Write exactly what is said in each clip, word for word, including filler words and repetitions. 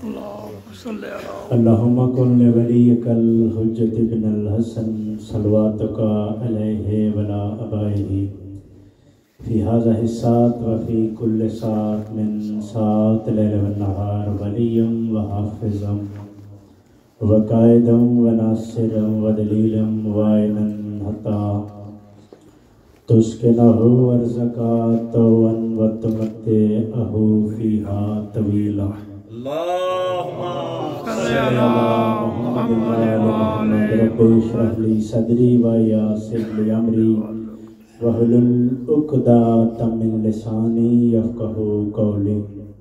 اللہم کن لولیک الحجت بن الحسن صلواتک علیہ ولا ابائہ فی هذا الساعت وفی کل ساعت من ساعت لیل والنہار ولیم وحافظم وقائدم وناصرم ودلیلم وائنن حتی تسکنہو ورزکاتو وتمتعہو فیہا طویلا اللہم صلی اللہ محمد محمد رب اشرح لی صدری ویسر لی امری واحلل عقدۃ من لسانی یفقہوا قولی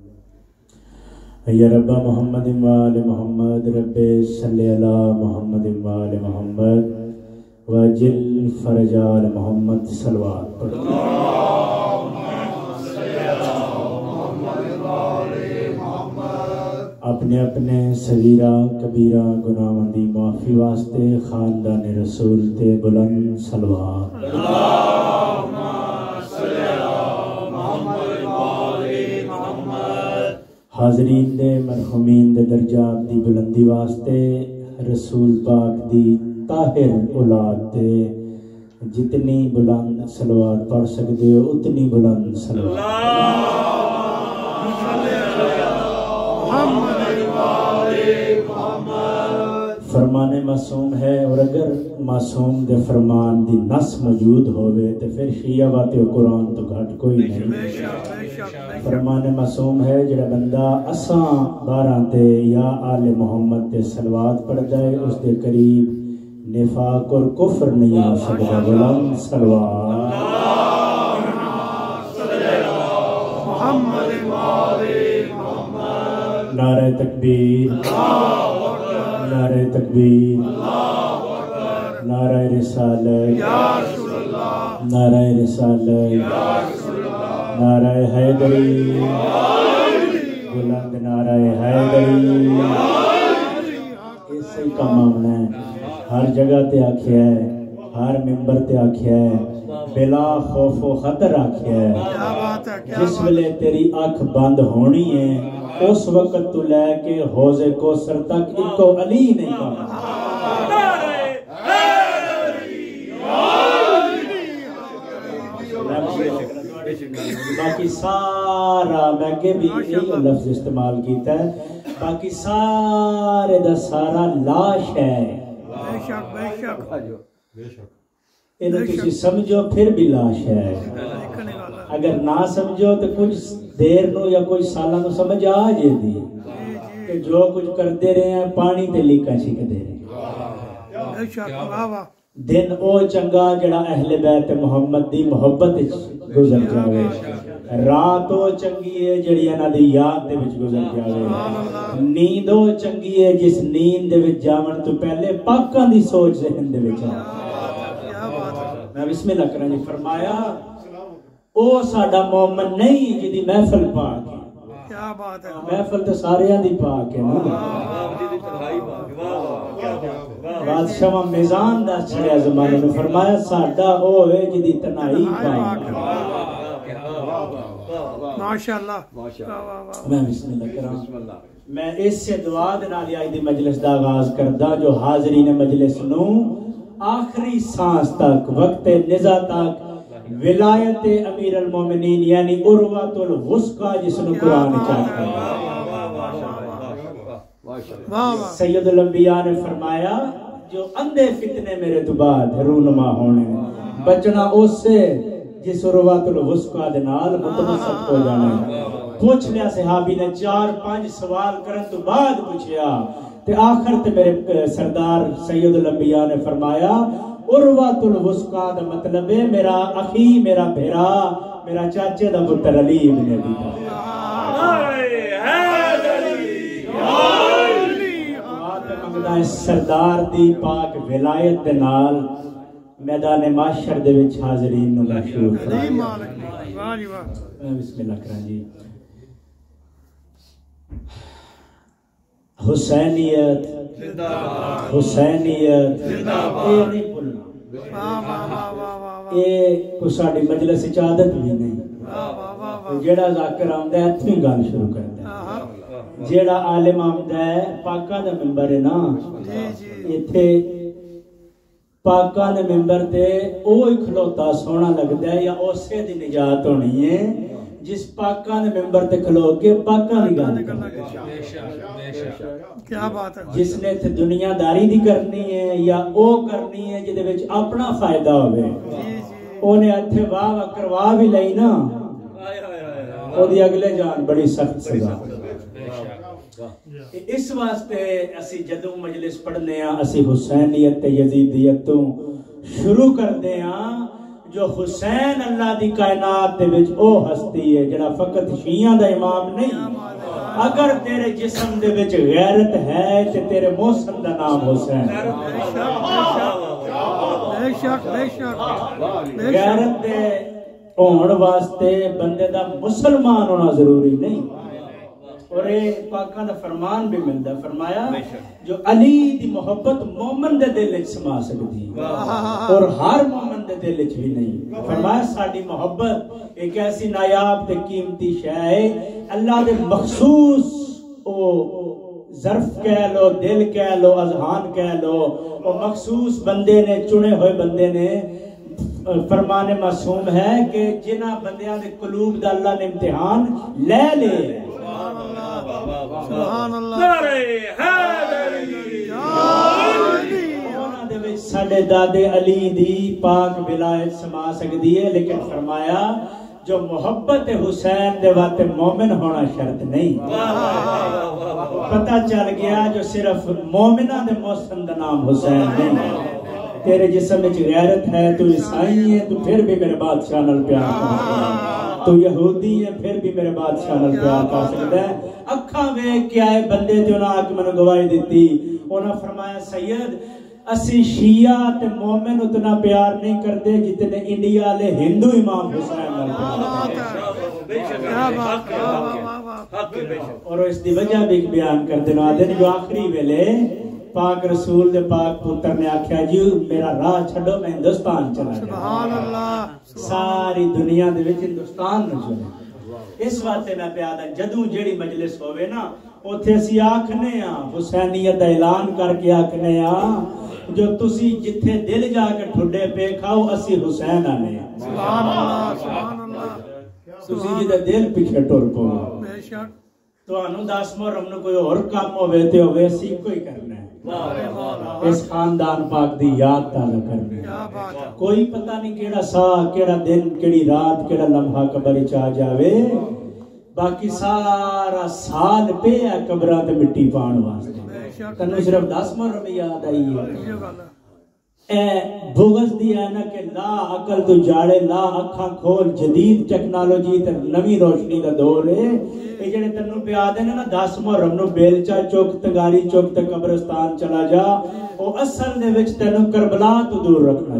یا رب محمد وآل محمد رب صلی علی محمد وآل محمد وجل فرج آل محمد صلوات پڑھ اپنے اپنے صغیرہ کبیرہ گناہوں دی معافی واسطے خاندان رسول تے بلند صلوات اللہم صلی علی محمد وآل محمد حاضرین دے مرحومین دے درجات دی بلندی واسطے رسول پاک دی طاہر اولاد تے جتنی بلند صلوات پڑھ سکتے ہو اتنی بلند صلوات فرمان معصوم ہے، اور اگر معصوم دے فرمان دی نص موجود ہوئے تو پھر شیعہ بات قرآن تو گھٹ کوئی نہیں۔ فرمان معصوم ہے جڑا بندہ اساں بارہ تے یا آل محمد تے صلوات پڑھ جائے اس دے قریب نفاق اور کفر نہیں ہو سکتا۔ بلند صلوات نعرہ تکبیر، نعرہ تکبیر، نعرہ رسالت، نعرہ رسالت، نعرہ حیدری، بلند نعرہ حیدری۔ اسی کا معاملہ ہے، ہر جگہ تے آکھیا ہے، ہر ممبر تے آکھیا ہے، بلا خوف و خطر آکھیا ہے۔ جس ویلے تیری آنکھ بند ہونی ہے اس وقت تو لے کے حوض کوثر تک اکو علی نہیں کہا۔ باقی سارا میں کہ بھی یہی لفظ استعمال کیتا ہے، باقی سارے دا سارا لاش ہے۔ انہیں تسی سمجھو پھر بھی لاش ہے، اگر نہ سمجھو تو کچھ دیر نو یا کوئی سالہ نو سمجھ آ جے دی کہ جو کچھ کرتے رہے ہیں پانی تے لیکا چھک دے رہے ہیں۔ دن او چنگا جڑا اہل بیت محمد دی محبت گزر جاوے، رات او چنگی ہے جڑی انہاں دی یاد دے وچ گزر جاوے، نیند او چنگی ہے جس نیند دے وچ جاون تو پہلے پاکاں دی سوچ ذہن دے وچ آ۔ میں بسم اللہ کریں جی فرمایا او ساڈا مومن نہیں جدی محفل پاک ہے۔ کیا بات ہے، محفل تو سارے دی پاک ہے نا۔ بادشاہ میزان دا چھڑیا زمانے میں فرمایا ساڈا او ہے جدی تنہائی پاک ہے۔ ماشاءاللہ میں بسم اللہ کروں، میں اس سے دعا دے نال آج دی مجلس دا آغاز کردا جو حاضرین مجلس نو آخری سانس تک وقت نزا تک ولایت امیر المومنین یعنی عروۃ الوثقی جس نے قرآن چاہتا ہے۔ سید الانبیاء نے فرمایا جو اندھے فتنے میرے تو بعد رونما ہونے بچنا اس سے جس عروۃ الوثقی دے نال متمسک ہو جانا ہے۔ پوچھ لیا صحابی نے چار پانچ سوال کرن تو بعد پوچھیا تے آخر تے میرے سردار سید الانبیاء نے فرمایا عروۃ الوثقی دا مطلب ہے میرا اخی، میرا بھیرا، میرا چاچے دا پتر علی ابن ابی طالب۔ سردار دی پاک ولایت دے نال میدان محشر دے وچ حاضرین نو مشہور بسم اللہ کریں جی۔ حسینیت حسینیت اے نہیں بھولنا، اے کوئی ساڈی مجلس وچ عادت بھی نہیں، جیڑا ذاکر آندا ہے اتھوں گل شروع کردا ہے۔ جیڑا عالم آمدہ ہے پاکاں دا ممبر ہے نا ایتھے پاکاں دے ممبر تے اوہی کھلوتا سونا لگدا ہے یا اسے دی نجات ہونی ہے جس پاکاں دے ممبر تے کھلو کے پاکاں دی گل کیا بات ہے جس نے تے دنیا داری دی کرنی ہے یا او کرنی ہے جدے وچ اپنا فائدہ ہوے اونے ہتھے واہ واہ کروا بھی لئی نا او دی اگلے جان بڑی سخت سزا اس واسطے اسی جدوں مجلس پڑھنے ہاں اسی حسینیت تے یزیدیت تو شروع کردے ہاں جو حسین اللہ دی کائنات دے وچ او ہستی ہے جڑا فقط شیعہ دا امام نہیں اگر تیرے جسم دے وچ غیرت ہے تے تیرے محسن دا نام حسین بے شک بے شک غیرت دے ہون واسطے بندے دا مسلمان ہونا ضروری نہیں اور ایک پاکاں دا فرمان بھی ملدا فرمایا جو علی دی محبت مومن دے دل وچ سما سکدی اور ہر مومن دے دل وچ بھی نہیں فرمایا ساڈی محبت ایک ایسی نایاب تے قیمتی شے ہے اللہ دے مخصوص او ظرف کہہ لو دل کہہ لو اذہان کہہ لو او مخصوص بندے نے چنے ہوئے بندے نے فرمان معصوم ہے کہ جنہ بندیاں دے قلوب دا اللہ نے امتحان لے لے سبحان اللہ انہاں دے وچ ساڈے دادے علی دی پاک ولایت سما سکدی ہے لیکن فرمایا جو محبت حسین دے واسطے مومن ہونا شرط نہیں پتہ چل گیا جو صرف مومناں دے محسن دا نام حسین نہیں تیرے جسم وچ غیرت ہے تو عیسائی ہے تو پھر بھی میرے بادشاہ نال پیار کر تو یہودی ہے پھر بھی میرے بادشاہ نال پیار کر سکتا ہے اکھاں ویکھ کے آئے بندے تے انہاں آ کے گواہی دیتی انہاں فرمایا سید اسی شیعہ تے مومن اتنا پیار نہیں کرتے جتنے انڈیا والے ہندو امام حسین نال اور اس دی وجہ بھی بیان کر دینا آدھے جو آخری ویلے پاک رسول دے پاک پتر نے آکھیا جی میرا راہ چھڈو میں ہندوستان چلا گیا سبحان اللہ ساری دنیا دے وچ ہندوستان نو چلے اس واسطے میں پیادا جدوں جیڑی مجلس ہوے نا اوتھے اسی آکھنے ہاں حسینیت دا اعلان کر کے آکھنے ہاں جو تسی جتھے دل جا کے ٹھڈے پے کھاؤ اسی حسین آنے سبحان اللہ سبحان اللہ تسی جدے دل پیچھے ٹر پو بے شک تانوں دس محرم نو کوئی اور کام ہوے تے ہوے اسی کوئی کرنا ہے اس خاندان پاک دی یاد تازہ کرنے کوئی پتہ نہیں کیڑا سا کیڑا دن کیڑی رات کیڑا لمحہ قبر وچ آ جاوے باقی سارا سال پہ ہے قبراں تے مٹی پان واسطے تنوں صرف دس محرم یاد آئی ہے اے بغض دی ہے نا کہ لا عقل تو جاڑے لا اکھاں کھول جدید ٹیکنالوجی تے نویں روشنی دا دور ہے اے جڑے تنوں پیا دے نا دس محرم نو بیلچا چوک تگاری چوک تے قبرستان چلا جا او اصل دے وچ تینوں کربلا تو دور رکھنا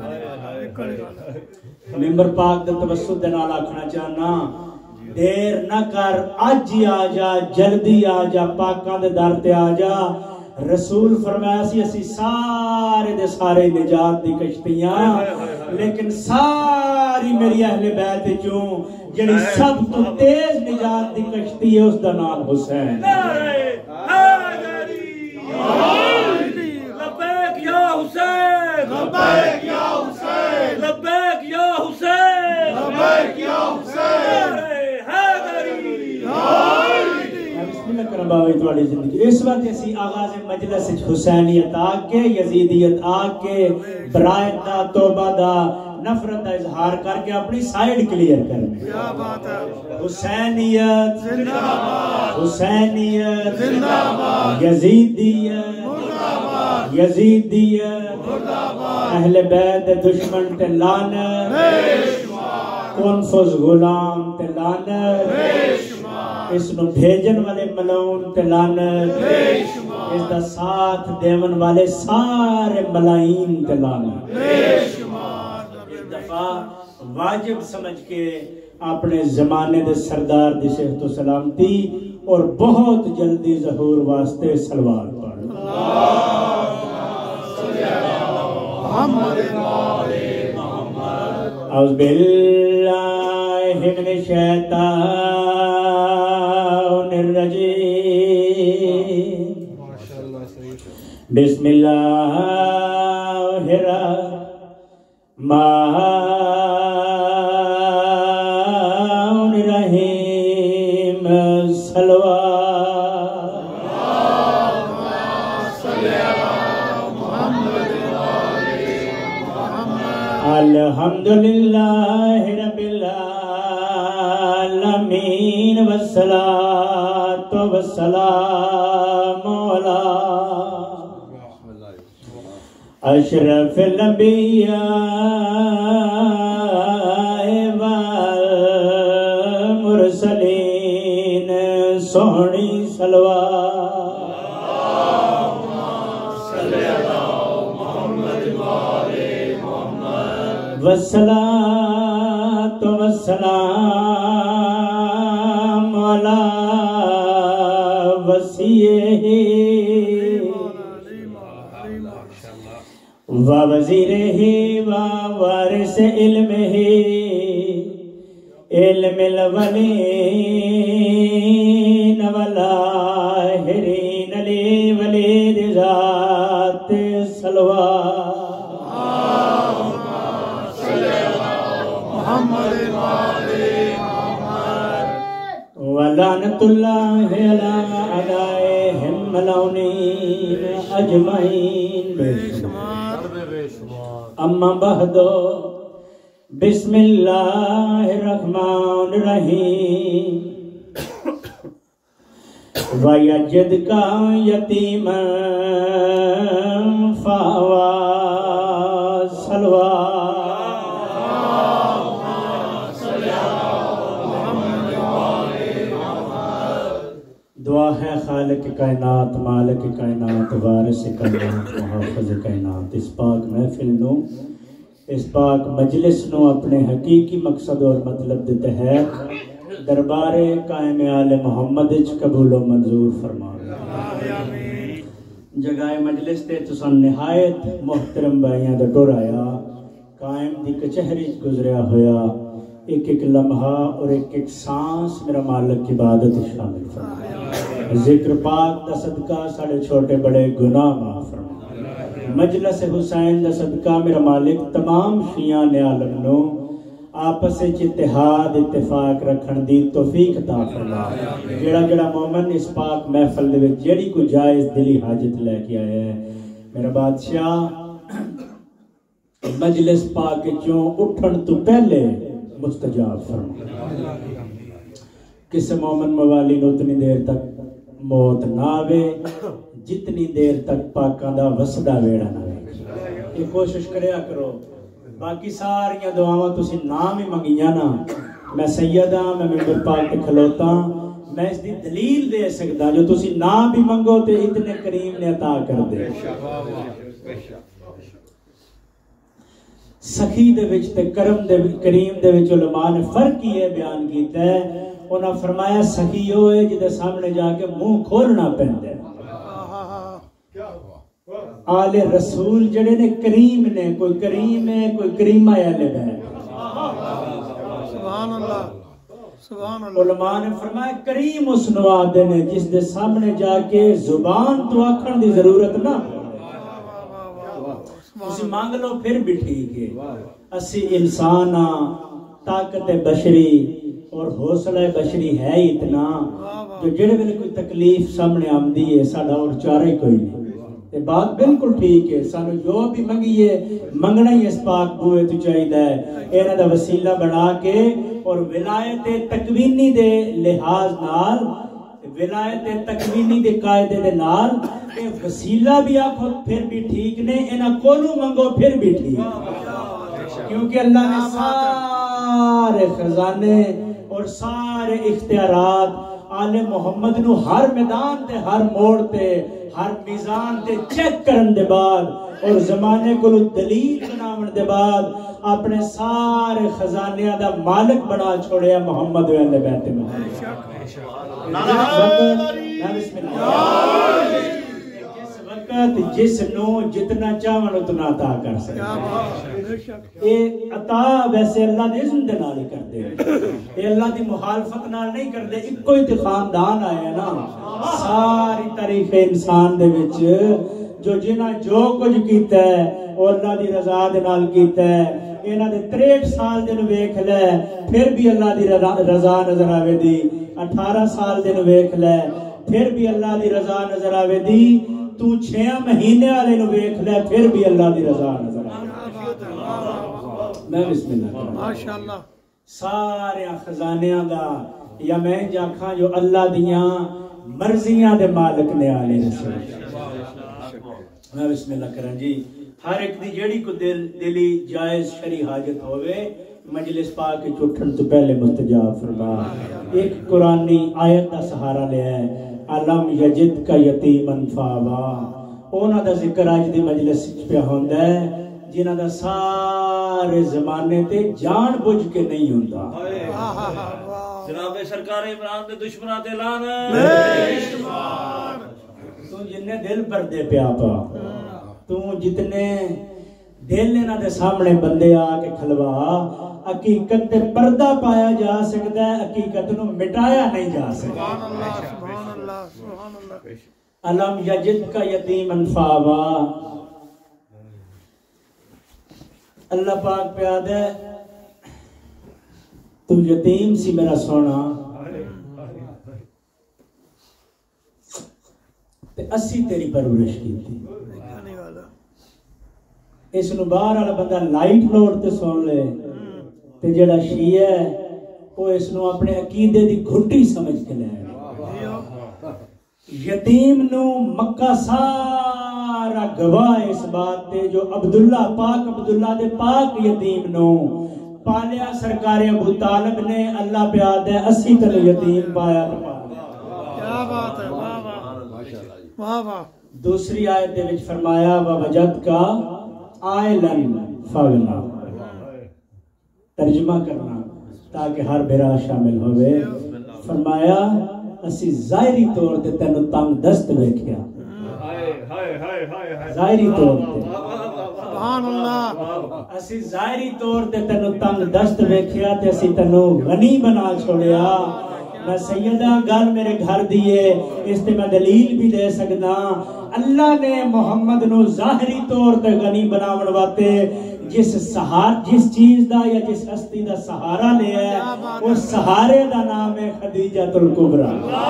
چاہیے ممبر پاک دے توسط دے نال آکھنا چاہنا دیر نہ کر اج ہی آ جا جلدی آ جا پاکاں دے در تے آ جا رسول فرمایا سی اسی سارے دے سارے نجات دی کشتیاں لیکن ساری میری اہل بیت چوں جڑی سب تو تیز نجات دی کشتی ہے اس دا نام حسین لبیک یا حسین لبیک یا حسین لبیک یا حسین لبیک یا حسین باوی تواڈی زندگی اس وقت اسی آغاز مجلس حسینیت آ کے یزیدیت آ کے برائت دا توبہ دا نفرت دا اظہار کر کے اپنی سائیڈ کلیئر کرنے کیا بات ہے حسینیت زندہ باد حسینیت زندہ باد یزیدیت مردہ باد یزیدیت مردہ باد اہل بیت دشمن تے لعنت بے شمار کنفذ غلام تے لعنت بے شمار اس نو بھیجن والے ملعون تے لعنت اس دا ساتھ دیون والے سارے ملائین تے لعنت اس دفعہ واجب سمجھ کے اپنے زمانے دے سردار دی صحت و سلامتی اور بہت جلدی ظہور واسطے سلوات پڑھ اعوذ باللہ من الشیطان الرجیم بسم اللہ الرحمن الرحیم صلوات الحمدللہ رب العالمین والصلاة والسلام علی اشرف الانبیاء والمرسلین سونی صلوات والصلاة والسلام علی وصیہ ووزیرہ ووارث علمہ علم الاولین والآخرین علی ولید ذات صلوات ولعنت اللہ علی اعدائہم ملعونین اجمعین اما بعد بسم اللہ الرحمن الرحیم وَيَجِدْكَ يَتِيمًا فَآوَى صلوات دعا ہے خالق کائنات مالک کائنات وارث کائنات محافظ کائنات اس پاک محفل نو اس پاک مجلس نو اپنے حقیقی مقصد اور مطلب دے تحت دربار قائم آل محمد اچ قبول و منظور فرما جگہ مجلس تے تسان نہایت محترم بھائیاں دا ٹور آیا قائم دی کچہری گزریا ہویا ایک ایک لمحہ اور ایک ایک سانس میرا مالک کی عبادت شامل فرما ذکر پاک دا صدقہ ساڑھے چھوٹے بڑے گناہ معاف فرما مجلس حسین دا صدقہ میرا مالک تمام شیعان عالم نو آپس اتحاد اتفاق رکھن دی توفیق عطا فرما جڑا جڑا مومن اس پاک محفل دے وچ جڑی کو جائز دلی حاجت لے کے آیا ہے میرا بادشاہ مجلس پاک چوں اٹھن تو پہلے مستجاب فرما کس مومن موالی نو اتنی دیر تک موت نہ آوے جتنی دیر تک پاکاں دا وسدا ویڑا نہ آوے یہ کوشش کریا کرو باقی ساریاں دعاواں تسی نام ہی منگیاں نا میں سیدہ میں ممبر پاک تے کھلوتا میں اس دی دلیل دے سکتا جو تسی نام بھی منگو تے اتنے کریم نے عطا کر دے سخی دے وچ تے کرم دے کریم دے وچ علماء نے فرق یہ بیان کیتا ہے انہاں فرمایا سخی ہوئے جدے سامنے جا کے منہ کھولنا پہنتے ہیں آل رسول جڑے نے کریم نے کوئی کریم ہے کوئی کریمہ یا لے ہے سبحان اللہ سبحان اللہ علماء نے فرمایا کریم اس نواد نے جس دے سامنے جا کے زبان تو آکھن دی ضرورت نہ اسی مانگ لو پھر بھی ٹھیک ہے اسی انسان طاقت بشری اور حوصلہ بشری ہے اتنا جو جڑے ویلے کوئی تکلیف سامنے آمدی ہے ساڈا اور چارے کوئی نہیں یہ بات بالکل ٹھیک ہے سانو جو بھی منگیے منگنا ہی اس پاک بوئے تو چاہیے ہے انہاں دا وسیلہ بنا کے اور ولایت تکوینی دے لحاظ نال ولایت تکوینی دے قاعدے دے نال اے وسیلہ بھی آکھو پھر بھی ٹھیک نے انہاں کولو منگو پھر بھی ٹھیک کیونکہ اللہ نے سارے خزانے اور سارے اختیارات آل محمد نو ہر میدان تے ہر موڑ تے ہر میزان تے چیک کرن دے بعد اور زمانے کو دلیل بناون دے بعد اپنے سارے خزانیاں دا مالک بنا چھوڑیا محمد و اہل بیت میں بسم اللہ جس وقت جس نو جتنا چاہون اتنا عطا کر سکتے یہ عطا ویسے اللہ دے اذن دے نال ہی کردے یہ اللہ دی مخالفت نال نہیں کردے اکو ہی تے خاندان آیا نا ساری تاریخ انسان دے وچ جو جنہ جو کچھ کیتا ہے وہ اللہ دی رضا دے نال کیتا ہے انہاں دے تریسٹھ سال دن ویکھ لے پھر بھی اللہ دی رضا نظر آوے دی اٹھارہ سال دن ویکھ لے پھر بھی اللہ دی رضا نظر آوے دی تو چھیاں مہینے والے نو ویکھ لے پھر بھی اللہ دی رضا نظر آوے میں بسم اللہ کروں ماشاءاللہ سارے خزانیاں دا یا میں جاکھاں جو اللہ دیاں مرضیاں دے مالک نے آلے رسول میں بسم اللہ کروں جی ہر ایک دی جیڑی کو دل دلی جائز شرعی حاجت ہوئے مجلس پاک کے اٹھن تو پہلے مستجاب فرما ایک قرآنی آیت دا سہارا لے ہے علم یجد کا یتیمن فاوا اونا دا ذکر آج دی مجلس پہ ہوندہ ہے جنہ دا سارے زمانے تے جان بجھ کے نہیں ہوندہ جناب سرکار عمران دے دشمنہ دے لانا تو جنہیں دل پر دے پیاپا تو جتنے دل لینا دے سامنے بندے آ کے کھلوا حقیقت تے پردہ پایا جا سکتا ہے حقیقت نو مٹایا نہیں جا سکتا سبحان اللہ سبحان اللہ علم یجد کا یتیمن فاوا اللہ پاک پیاد ہے تو یتیم سی میرا سونا تے اسی تیری پرورش کی تھی اس نو باہر والا بندہ لائٹ لوڈ تے سن لے تے جڑا شیعہ ہے وہ اس نو اپنے عقیدے دی گھٹی سمجھ کے لے یتیم نو مکہ سارا گواہ اس بات تے جو عبداللہ پاک عبداللہ دے پاک یتیم نو پالیا سرکار ابو طالب نے اللہ پہ آدھے اسی طرح یتیم پایا تو پالیا کیا بات ہے واہ واہ واہ واہ دوسری آیت دے وچ فرمایا وَوَجَدْ کا آئلن فاغنا ترجمہ کرنا تاکہ ہر برا شامل ہوئے فرمایا اسی ظاہری طور تے تینو تنگ دست ویکھیا ظاہری طور تے سبحان اللہ اسی ظاہری طور تے تینو تنگ دست ویکھیا تے اسی تینو غنی بنا چھوڑیا میں سیدہ گل میرے گھر دیئے اس تے میں دلیل بھی دے سکنا اللہ نے محمد نو ظاہری طور تے غنی بناون واتے جس سہار جس چیز دا یا جس ہستی دا سہارا لے ہے اس سہارے دا نام ہے خدیجۃ الکبریٰ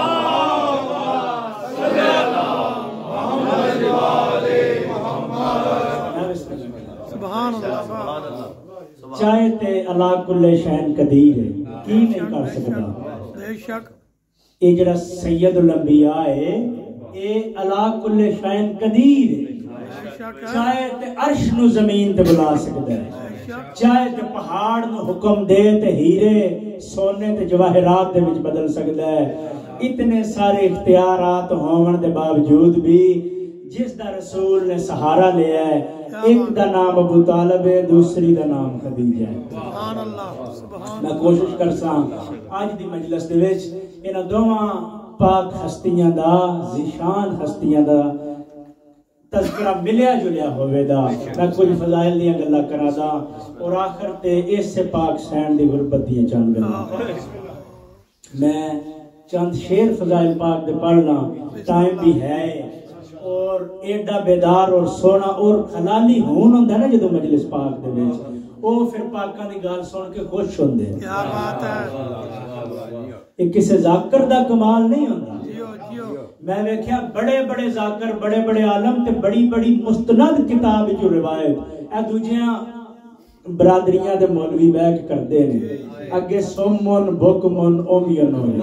سبحان اللہ چاہے تے اللہ کل شین قدیر ہے کی نہیں کر سکتا بے شک یہ جڑا سید الانبیاء ہے اے اللہ کل شین قدیر ہے چاہے تے عرش نو زمین تے بلا سکتا ہے چاہے تے پہاڑ نو حکم دے تے ہیرے سونے تے جواہرات دے وچ بدل سکتا ہے اتنے سارے اختیارات ہون دے باوجود بھی جس دا رسول نے سہارا لیا ہے ایک دا نام ابو طالب ہے دوسری دا نام خدیجہ ہے سبحان اللہ سبحان میں کوشش کرساں آج دی مجلس دے وچ انہاں دوواں پاک ہستیاں دا ذیشان ہستیاں دا تذکرہ ملیا جلیا ہوئے دا میں کچھ فضائل دیاں گلا کرا دا اور آخر تے اس سے پاک سین دی غربت دیاں چاند گلا میں چند شیر فضائل پاک دے پڑھنا ٹائم بھی ہے اور ایڈا بیدار اور سونا اور خلالی ہون ہوندہ نا جدو مجلس پاک دے وچ او پھر پاکاں دی گال سن کے خوش ہوندے کیا بات ہے یہ کسے ذاکر دا کمال نہیں ہوندہ جیو جیو میں ویکھیا بڑے بڑے ذاکر بڑے بڑے عالم تے بڑی بڑی مستند کتاب جو روایت اے دوجیاں برادریاں دے مولوی بیٹھ کردے نے اگے سومن بھوکمن اومیون ہوئے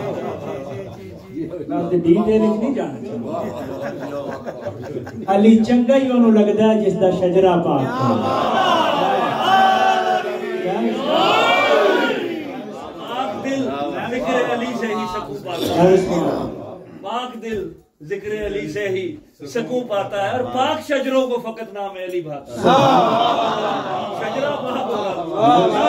میں اس دے ڈیٹیل نہیں جانا علی چنگا ہی انہوں لگتا ہے جس دا شجرہ پاک پاک دل ذکر علی سے ہی سکون پاتا ہے پاک دل ذکر علی سے ہی سکون پاتا ہے اور پاک شجروں کو فقط نام علی بھاتا ہے شجرہ پاک ہوگا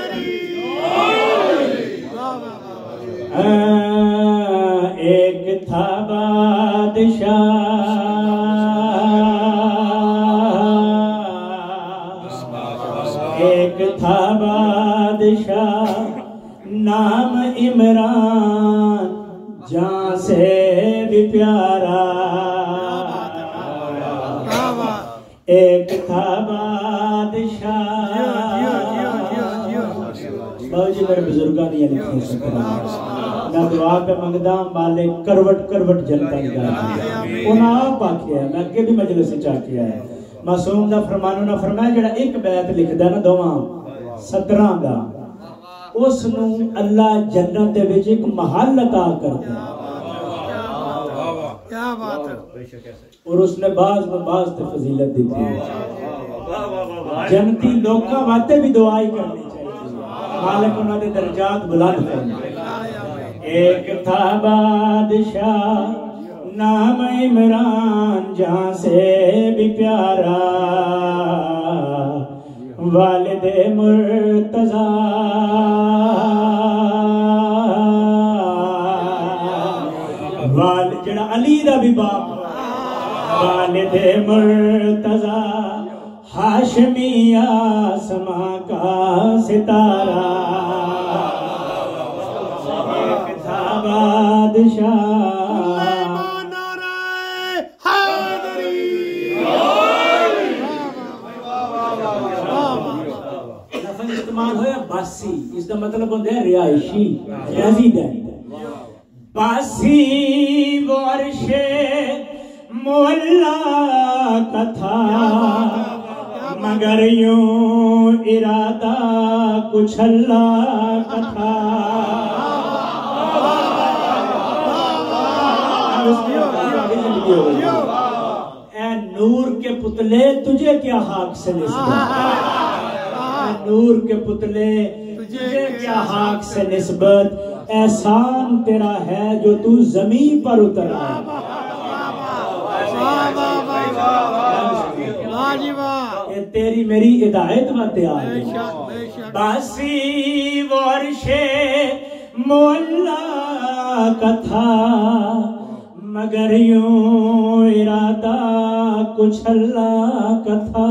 ایک تھا بادشاہ ایک تھا بادشاہ نام عمران جان سے بھی پیارا ایک تھا بادشاہ بابا جی میرے بزرگاں نے یعنی کھیں سکتا میں دعا پہ منگدہ مالک کروٹ کروٹ جلتا گیا انہاں آپ آکھیا ہے میں اگے بھی مجلس سے چاہ کیا ہے معصوم دا فرمانو نہ فرمایا جڑا ایک بیعت لکھ دا نا دوواں سترہ دا اس نو اللہ جنت دے وچ ایک محل عطا کرتا ہے کیا بات ہے اور اس نے بعض میں بعض تے فضیلت دیتی ہے جنتی لوکاں واسطے بھی دعائی کرنی چاہیے مالک انہاں دے درجات بلند کرنا ایک تھا بادشاہ نام عمران جہاں سے بھی پیارا والد مرتضی والد جڑا علی دا بھی باپ والد مرتضی ہاشمی آسماں کا ستارہ ایک تھا بادشاہ استعمال ہویا باسی اس کا مطلب ہوتا ہے رہائشی ریزیڈنٹ باسی وہ عرش مولا کا تھا مگر یوں ارادہ کچھ اللہ کا تھا اے نور کے پتلے تجھے کیا حق سے نسبت نور کے پتلے تجھے کیا حق سے نسبت احسان تیرا ہے جو تو زمین پر اترا تیری میری ہدایت باتیں آ گئی باسی وہ عرش مولا کا تھا مگر یوں ارادہ کچھ اللہ کا تھا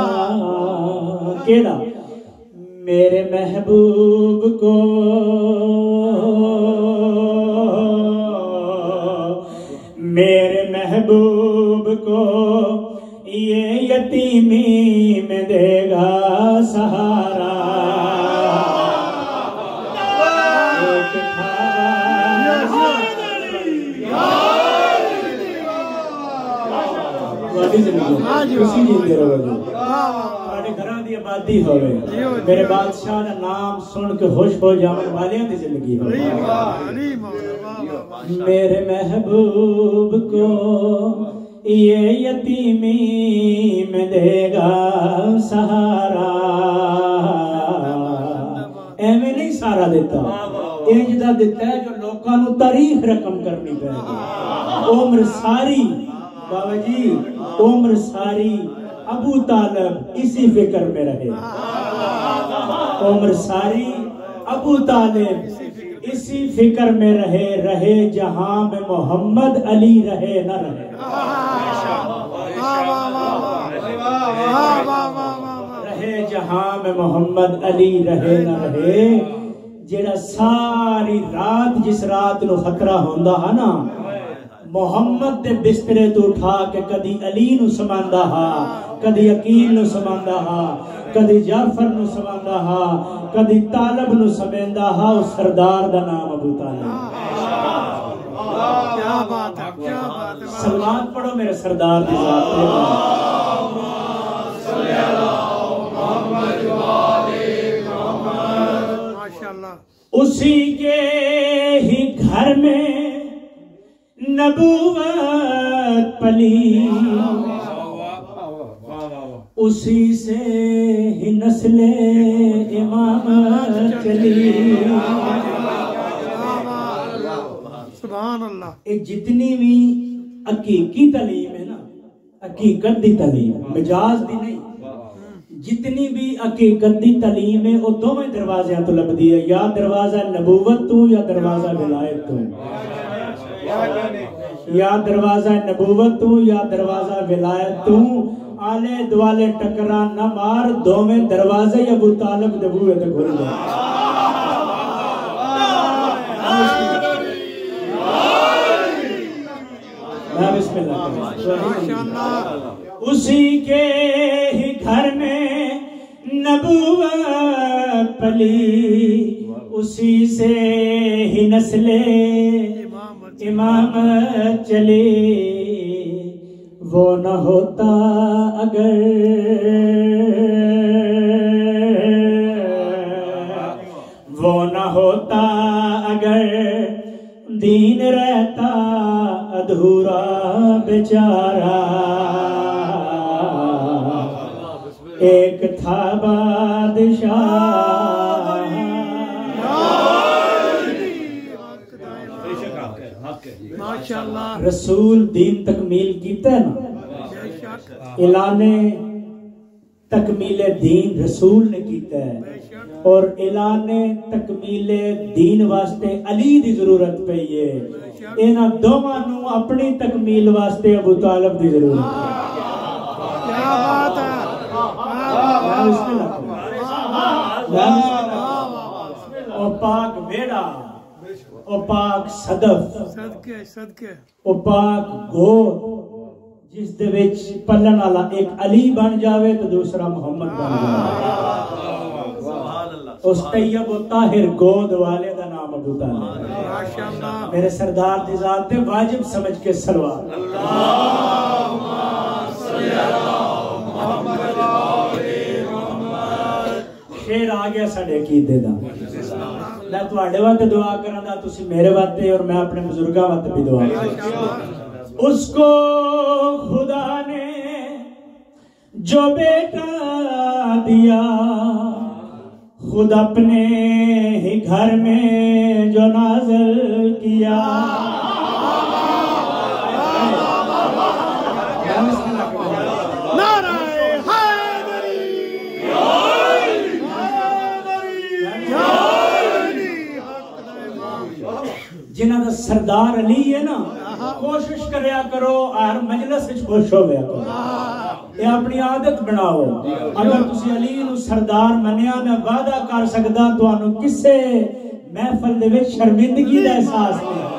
کیڑا میرے محبوب کو میرے محبوب کو یہ یتیمی میں دے گا سہارا ایک تھا کسی جیتے رہو جو گھراں دی آبادی ہوئے میرے بادشاہ دا نام سن کے خوش ہو جاؤں والیاں دی زندگی ہوئے میرے محبوب کو یہ یتیمی میں دے گا سہارا ایویں نہیں سارا دیتا انج دا دیتا ہے جو لوکاں نو تاریخ رقم کرنی پے عمر ساری بابا جی عمر ساری ابو طالب اسی فکر میں رہے عمر ساری ابو طالب اسی فکر میں رہے رہے جہاں میں محمد علی رہے نہ رہے رہے جہاں میں محمد علی رہے نہ رہے جیڑا ساری رات جس رات نو خطرہ ہوندا ہے نا محمد دے بسترے تو اٹھا کے کدی علی نو سماندا ہا کدی عقیل نو سماندا ہا کدی جعفر نو سماندا ہا کدی طالب نو سمیندا ہا اس سردار دا نام ابو طالب کیا بات ہے کیا بات ہے سلوات پڑھو میرے سردار دی ذات پہ صلی اللہ محمد ماشاءاللہ اسی کے ہی گھر میں نبوت پلی اسی سے ہی نسل امامت چلی سبحان اللہ ایک جتنی بھی حقیقی تعلیم ہے نا حقیقت دی تعلیم مجاز دی نہیں جتنی بھی حقیقت دی تعلیم ہے وہ دونوں دروازے تو لبدی ہے یا دروازہ نبوت تو یا دروازہ ولایت تو یا دروازہ نبوت تو یا دروازہ ولایت تو آلے دوالے ٹکرا نہ مار دوویں دروازے ابو طالب دے بوئے تے کھل جائے بسم اللہ اسی کے ہی گھر میں نبوت پلی اسی سے ہی نسل امامت چلی وہ نہ ہوتا اگر وہ نہ ہوتا اگر دین رہتا ادھورا بیچارہ ایک تھا بادشاہ رسول دین تکمیل کیتا ہے نا اعلان تکمیل دین رسول نے کیتا ہے اور اعلان تکمیل دین واسطے علی دی ضرورت پئی ہے انہاں دوواں نو اپنی تکمیل واسطے ابو طالب دی ضرورت ہے کیا بات ہے او پاک بیڑا او پاک صدف صدقے صدقے او پاک گور جس دے وچ پلن والا ایک علی بن جاوے تو دوسرا محمد بن جاوے اس طیب و طاہر گود والے دا نام ابو طالب میرے سردار دی ذات تے واجب سمجھ کے سلوات اللہم صلی علی محمد شیر آ گیا ساڑھے عقیدے دا میں تواڈے واسطے دعا کراں گا تسی میرے واسطے اور میں اپنے بزرگاں واسطے بھی دعا کراں اس کو خدا نے جو بیٹا دیا خود اپنے ہی گھر میں جو نازل کیا جنہ دا سردار علی ہے نا کوشش کریا کرو ہر مجلس وچ خوش ہویا کرو یہ اپنی عادت بناؤ اگر تسی علی نو سردار منیا میں وعدہ کر سکدا تانوں کسے محفل دے وچ شرمندگی دا احساس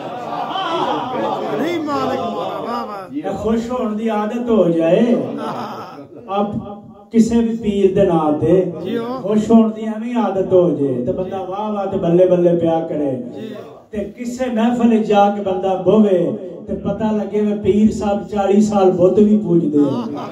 نہیں واہ خوش ہون دی عادت ہو جائے اب کسے بھی پیر دے نا تے خوش ہون دی ایویں عادت ہو جائے تے بندہ واہ واہ تے بلے بلے پیا کرے تے کسے محفل جا کے بندہ بوے تے پتہ لگے میں پیر صاحب چالیس سال بت بھی پوج دے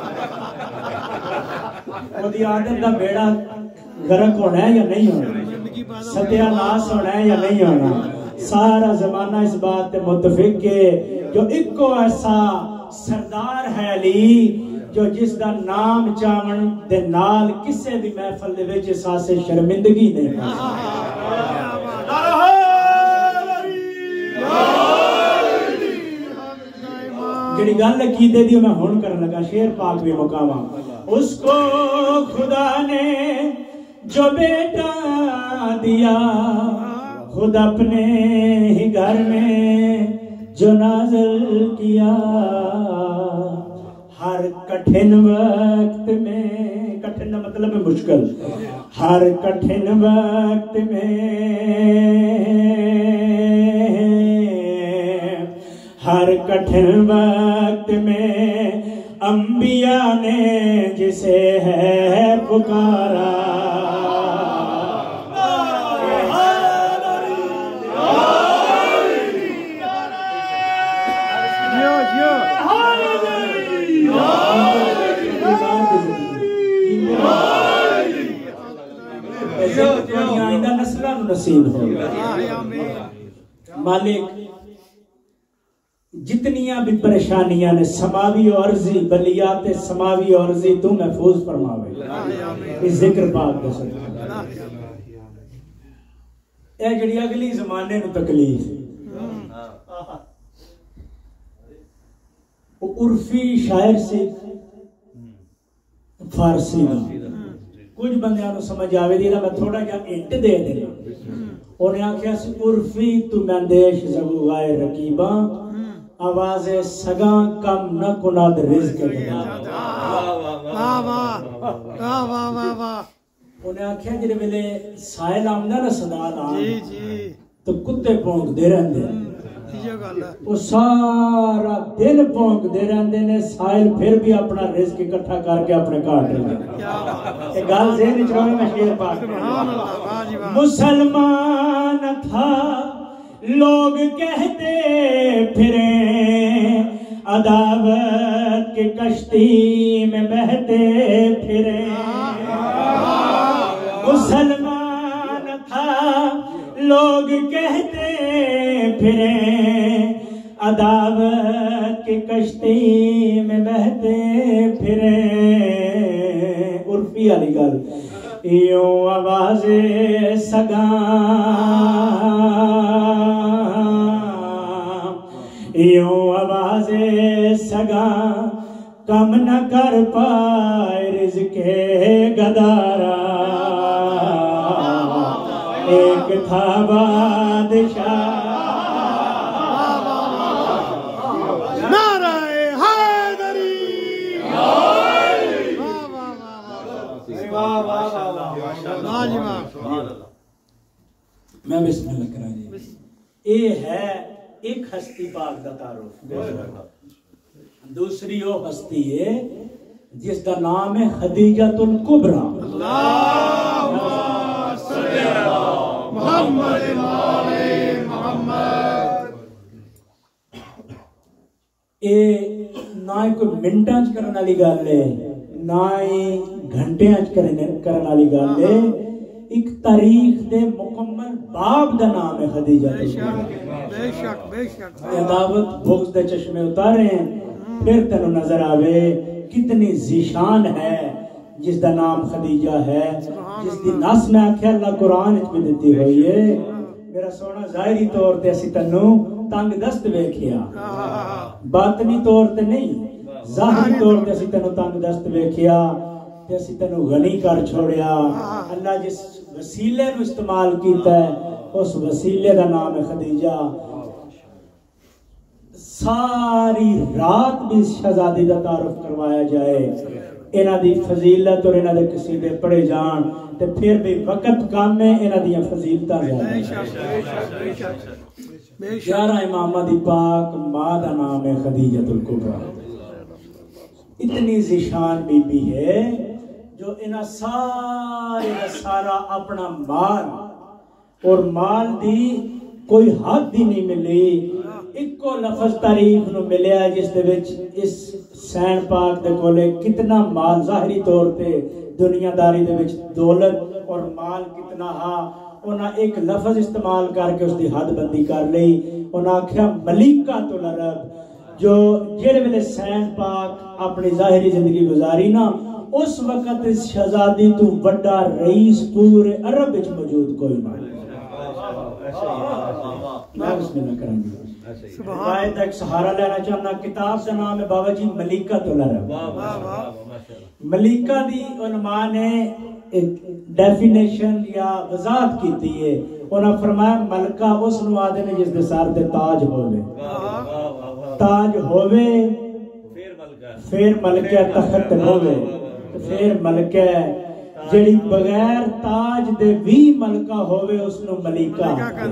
وہ دی عادت دا بیڑا غرق ہونا ہے یا نہیں ہونا ستیہ ناس ہونا ہے یا نہیں ہونا سارا زمانہ اس بات تے متفق ہے جو ایک کو ایسا سردار ہے علی جو جس دا نام چاون دے نال کسے بھی محفل دے وچ احساس شرمندگی نہیں جڑی گل عقیدے دی میں ہن کرن لگا شعر پاک بھی مقاماں اس کو خدا نے جو بیٹا دیا خود اپنے ہی گھر میں جو نازل کیا ہر کٹھن وقت میں کٹھن مطلب ہے مشکل ہر کٹھن وقت میں ہر کٹھن وقت میں انبیاء نے جسے ہے پکارا آئندہ نسلہ نصیب ہو مالک جتنیاں بھی پریشانیاں نے سماوی و عرضی بلیات سماوی و عرضی تو محفوظ فرماوے اس ذکر پاک دے سکتے اے جڑی اگلی زمانے نو تکلیف وہ عرفی شاعر سے فارسی میں کچھ بندیاں نو سمجھ آوے دی میں تھوڑا جا انٹ دے دے انہیں آکھیا سی عرفی تو مندیش زبو غائر رقیباں آواز سگاں کم نہ کناد رزق کے واہ واہ واہ واہ واہ واہ انہیں آکھیا جڑے ویلے سائل آمدا نا صدا نال جی جی تو کتے بھونک دے رہندے یہ گل ہے وہ سارا دن بھونک دے رہندے نے سائل پھر بھی اپنا رزق اکٹھا کر کے اپنے گھر لے جاندے کیا بات یہ گل ذہن وچ رہے میں شعر پاک سبحان اللہ واہ جی واہ مسلمان تھا لوگ کہتے پھریں عداوت کی کشتی میں بہتے پھریں مسلمان تھا لوگ کہتے پھریں عداوت کی کشتی میں بہتے پھریں عرفی علی گل یوں آواز سگاں یوں آواز سگاں کم نہ کر پائے رزق گدارا ایک تھا بادشاہ نعرہ حیدری واہ واہ واہ واہ جی واہ میں بسم اللہ کرا جی اے ہے ایک ہستی پاک دا تعارف دوسری وہ ہستی ہے جس کا نام ہے خدیجۃ الکبریٰ محمد محمد اے نہ کوئی منٹاں چ کرن والی گل ہے نہ ہی گھنٹیاں چ کرن والی گل ہے ایک تاریخ دے مکمل باب دا نام ہے خدیجہ بے شک بے شک بے شک عداوت بغض دے چشمے اتارے ہیں پھر تینوں نظر آوے کتنی ذیشان ہے جس دا نام خدیجہ ہے جس دی نس میں آکھیا اللہ قرآن وچ بھی دتی ہوئی ہے میرا سونا ظاہری طور تے اسی تینوں تنگ دست ویکھیا باطنی طور تے نہیں ظاہری طور تے اسی تینوں تنگ دست ویکھیا تے اسی تینوں غنی کر چھوڑیا اللہ جس وسیلے نو استعمال کیتا ہے اس وسیلے دا نام ہے خدیجہ ساری رات بھی شہزادی دا تعارف کروایا جائے انہاں دی فضیلت اور انہاں دے قصیدے پڑھے جان تے پھر بھی وقت کم ہے انہاں دیاں فضیلتاں زیادہ بے شک بے شک بے شک گیارہ امامہ دی پاک ماں دا نام ہے خدیجۃ الکبریٰ اتنی ذیشان بی بی ہے جو انہاں سارے دا سارا اپنا مال اور مال دی کوئی حد ہی نہیں ملی ایکو لفظ تعریف نو ملیا جس دے وچ اس سین پاک دے کولے کتنا مال ظاہری طور تے دنیا داری دے وچ دولت اور مال کتنا ہا انہاں ایک لفظ استعمال کر کے اس دی حد بندی کر لئی انہاں آکھیا ملیکۃ العرب جو جڑے ویلے سین پاک اپنی ظاہری زندگی گزاری نا اس وقت اس شہزادی تو بڑا رئیس پورے عرب وچ موجود کوئی نہ میں بسم اللہ کروں گی روایت ایک سہارا لینا چاہنا کتاب کا نام ہے بابا جی ملیکۃ العرب ملیکہ دی علماء نے ڈیفینیشن یا وضاحت کی ہے انہاں فرمایا ملکہ اس نو آدھے نے جس دے سر تے تاج ہوے تاج ہوے پھر ملکہ تخت ہوے پھر ملکہ جڑی بغیر تاج دے بھی ملکہ ہوے اس نو ملیکہ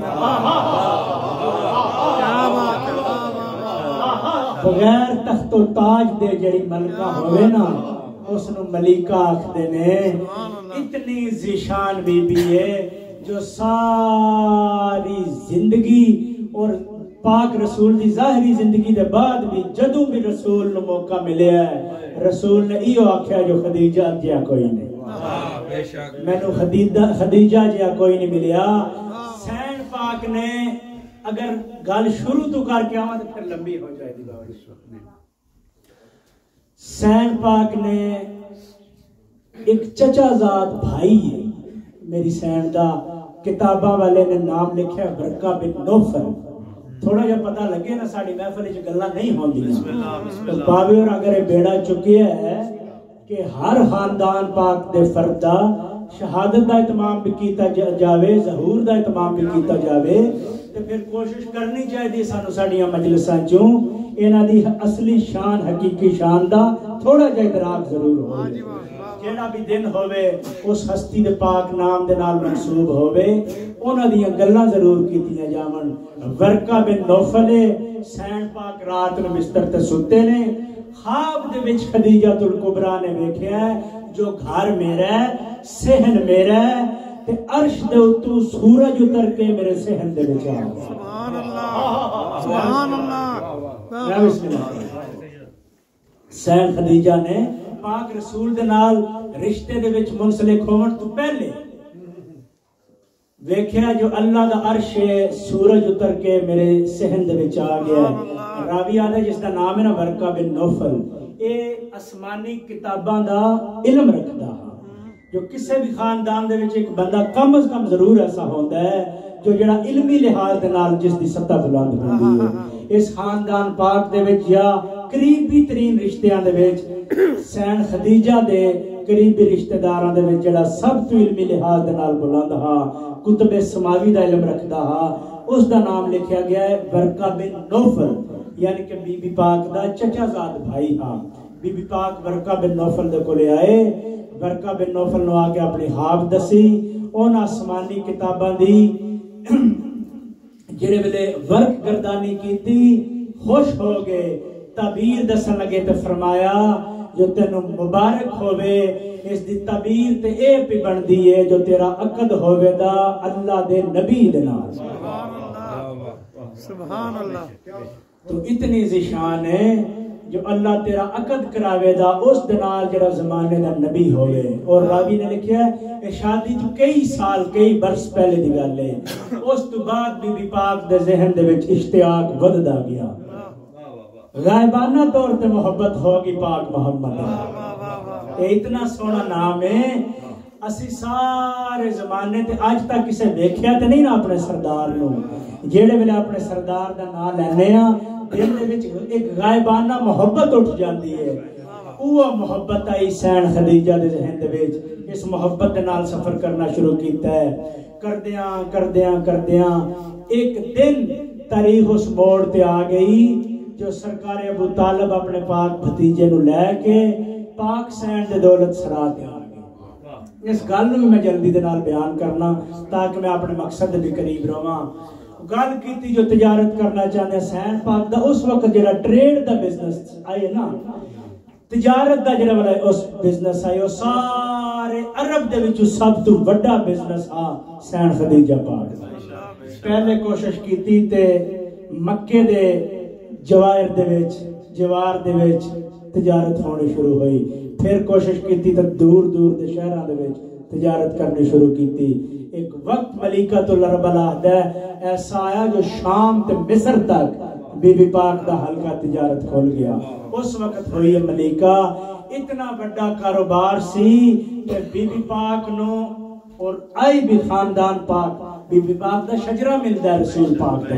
بغیر تخت و تاج دے جڑی ملکہ ہوے نا اس نو ملیکہ آکھدے نے اتنی ذیشان بی بی ہے جو ساری زندگی اور پاک رسول دی ظاہری زندگی دے بعد بھی جدوں بھی رسول نو موقع ملیا ہے رسول نے ایو آکھیا جو خدیجہ جیا کوئی نہیں میں نو خدیجہ جیا کوئی نہیں ملیا سین پاک نے اگر گل شروع تو کر کے آواں تو پھر لمبی ہو جائے گی سین پاک نے ایک چچا زاد بھائی ہے میری سین دا کتاباں والے نے نام لکھا ہے برکہ بن نوفل تھوڑا جا پتہ لگے نا ساڑی محفل وچ گلاں نہیں ہوندیاں تو باوی اور اگر بیڑا چکیا ہے کہ ہر خاندان پاک دے فردا شہادت دا اہتمام بھی کیتا جاوے، ظہور دا اہتمام بھی کیتا جاوے، تے پھر کوشش کرنی چاہیے سانو ساڈیاں مجلساں چوں انہاں دی اصلی شان، حقیقی شان دا تھوڑا جہا ادراک ضرور ہو، جیڑا بھی دن ہوئے اس ہستی دے پاک نام دے نال منسوب ہوئے، انہاں دیاں گلاں ضرور کیتیاں جاون۔ ورقہ بن نوفل سین پاک رات نو بستر تے ستے نے، خواب دے وچ خدیجہ الکبریٰ نے ویکھیا ہے جو گھر میرا ہے، صحن میرا ہے، تے عرش دے اتوں سورج اتر کے میرے صحن دے وچ آ گیا۔ سبحان اللہ، سبحان اللہ۔ بسم اللہ۔ سین خدیجہ نے پاک رسول دے نال رشتے دے وچ منسلک ہون تو پہلے ویکھیا جو اللہ دا عرش سورج اتر کے میرے صحن دے وچ آ گیا ہے۔ راوی آدھا جس دا نام ہے نا ورقہ بن نوفل، اے آسمانی کتاباں دا علم رکھدا ہاں، جو کسے بھی خاندان دے وچ ایک بندہ کم از کم ضرور ایسا ہوندا ہے جو جڑا علمی لحاظ دے نال جس دی سطح بلند ہوندی ہے۔ اس خاندان پاک دے وچ یا قریبی ترین رشتیاں دے وچ سین خدیجہ دے قریبی رشتہ داراں دے وچ جڑا سب تو علمی لحاظ دے نال بلند ہا، کتب سماوی دا علم رکھدا ہا، اس دا نام لکھیا گیا ہے ورقہ بن نوفل، یعنی کہ بی بی پاک دا چچا زاد بھائی ہا۔ بی بی پاک ورقہ بن نوفل دے کولے آئے، ورقہ بن نوفل نو آ کے اپنی حال دسی، اون آسمانی کتاباں دی جڑے ویلے ورق گردانی کیتی خوش ہو گئے، تعبیر دسن لگے تے فرمایا جو تینوں مبارک ہوئے، اس دی تعبیر تے اے پی بندی ہے جو تیرا عقد ہوئے دا اللہ دے نبی دے نال۔ سبحان اللہ۔ تو اتنی ذیشان ہے جو اللہ تیرا عقد کراوے دا اس دنال جڑا زمانے دا نبی ہوئے۔ اور راوی نے لکھیا ہے کہ شادی تو کئی سال کئی برس پہلے دی گل ہے، اس تو بعد بی بی پاک دے ذہن دے وچ اشتیاق وددا گیا، غائبانہ طور تے محبت ہوگی پاک محمد۔ اے اتنا سونا نام ہے، اسی سارے زمانے تے آج تک کسے دیکھیا تے نہیں نا اپنے سردار نو، جیڑے ویلے اپنے سردار دا نام لینے ہاں دل دے وچ ایک غائبانہ محبت اٹھ جاندی ہے۔ وہ محبت آئی سین خدیجہ دے ذہن دے وچ، اس محبت دے نال سفر کرنا شروع کیتا ہے، کردیاں کردیاں کردیاں ایک دن تاریخ اس موڑ تے آ گئی جو سرکار ابو طالب اپنے پاک بھتیجے نو لے کے پاک سین دے دولت سرا تے آ گئے۔ اس گل نو میں جلدی دے نال بیان کرنا تاکہ میں اپنے مقصد دے بھی قریب رہواں۔ گل کیتی جو تجارت کرنا چاہتے سین پاک دا اس وقت جڑا ٹریڈ دا بزنس آئے نا، تجارت دا جڑا والا اس بزنس آئے، وہ سارے عرب دے وچوں سب تو بڑا بزنس آ سین خدیجہ پاک۔ پہلے کوشش کیتی تے مکے دے جواہر دے وچ جوار دے وچ تجارت ہونی شروع ہوئی، پھر کوشش کیتی تے دور دور دے شہراں دے وچ تجارت کرنی شروع کیتی۔ ایک وقت ملیکۃ العرب ہے ایسا آیا جو شام تے مصر تک بی بی پاک دا حلقہ تجارت کھول گیا۔ اس وقت ہوئی ہے ملیکہ، اتنا بڑا کاروبار سی کہ بی بی پاک نو اور آئی بھی خاندان پاک، بی بی پاک دا شجرہ ملتا ہے رسول پاک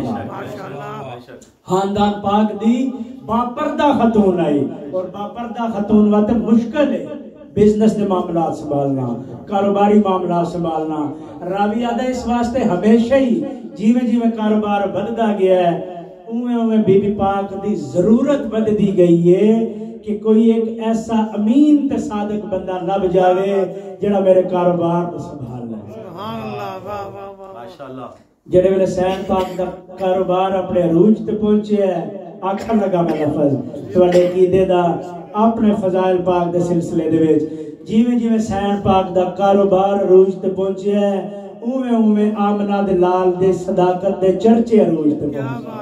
دا، خاندان پاک دی باپردہ خاتون آئی، اور باپردہ خاتون واتے مشکل ہے بزنس دے معاملات سنبھالنا، کاروباری معاملات سنبھالنا۔ راوی آدھا اس واسطے ہمیشہ ہی جیویں جیویں کاروبار بددا گیا ہے اویں اویں بی بی پاک دی ضرورت بد دی گئی ہے کہ کوئی ایک ایسا امین تے صادق بندہ لب جاوے جڑا میرے کاروبار کو سنبھال لے۔ سبحان اللہ، واہ واہ واہ، ماشاءاللہ۔ جڑے ویلے سین پاک دا کاروبار اپنے عروج تے پہنچے ہے، آکھن لگا میں لفظ تواڈے عقیدے دا اپنے فضائل پاک دے سلسلے دے وچ جیویں جیویں سین پاک دا کاروبار عروج تے پہنچے ہے اویں اویں آمنہ دے لال دے صداقت دے چرچے عروج تے پہنچے۔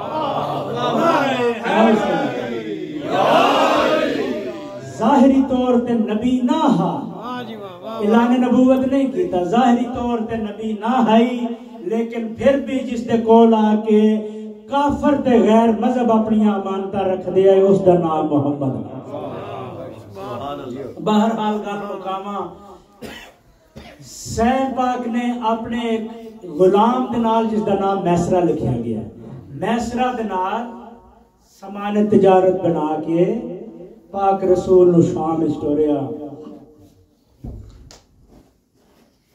ظاہری طور تے نبی نہ ہا، اعلان نبوت نہیں کیتا، ظاہری طور تے نبی نہ ہائی، لیکن پھر بھی جس دے کول آ کے کافر تے غیر مذہب اپنی امانتہ رکھ دیا ہے اس دا نام محمد۔ بہرحال گل مقامہ سین پاک نے اپنے ایک غلام دے نال جس دا نام میسرہ لکھیا گیا ہے، میسرہ دے نال سامان تجارت بنا کے پاک رسول نو شام اسٹوریا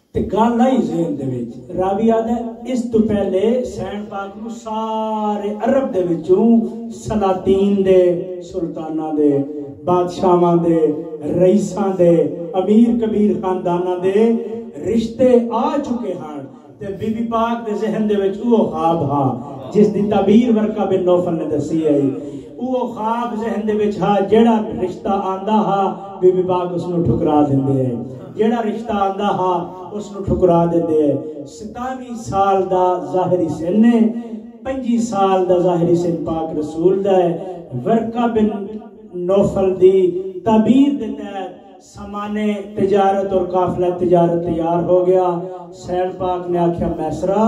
تے گل آئی ذہن دے وچ راوی آدھا اس تو پہلے حسین پاک نو سارے عرب دے وچوں سلاطین دے سلطاناں دے بادشاہاں دے رئیساں دے امیر کبیر خانداناں دے رشتے آ چکے ہن تے بی بی پاک دے ذہن دے وچ او خواب ہا جس دی تعبیر ورقہ بن نوفل نے دسی ہے او خواب ذہن دے وچ ہا جیڑا رشتہ آندا ہا بی بی پاک اس نو ٹھکرا دیندے ہے جیڑا رشتہ آندا ہا اس نو ٹھکرا دیندے ہے ستاویں سال دا ظاہری سن ہے پنجی سال دا ظاہری سن پاک رسول دا ہے ورقہ بن نوفل دی تعبیر دے تحت سامانے تجارت اور قافلہ تجارت تیار ہو گیا حسین پاک نے آکھیا میسرا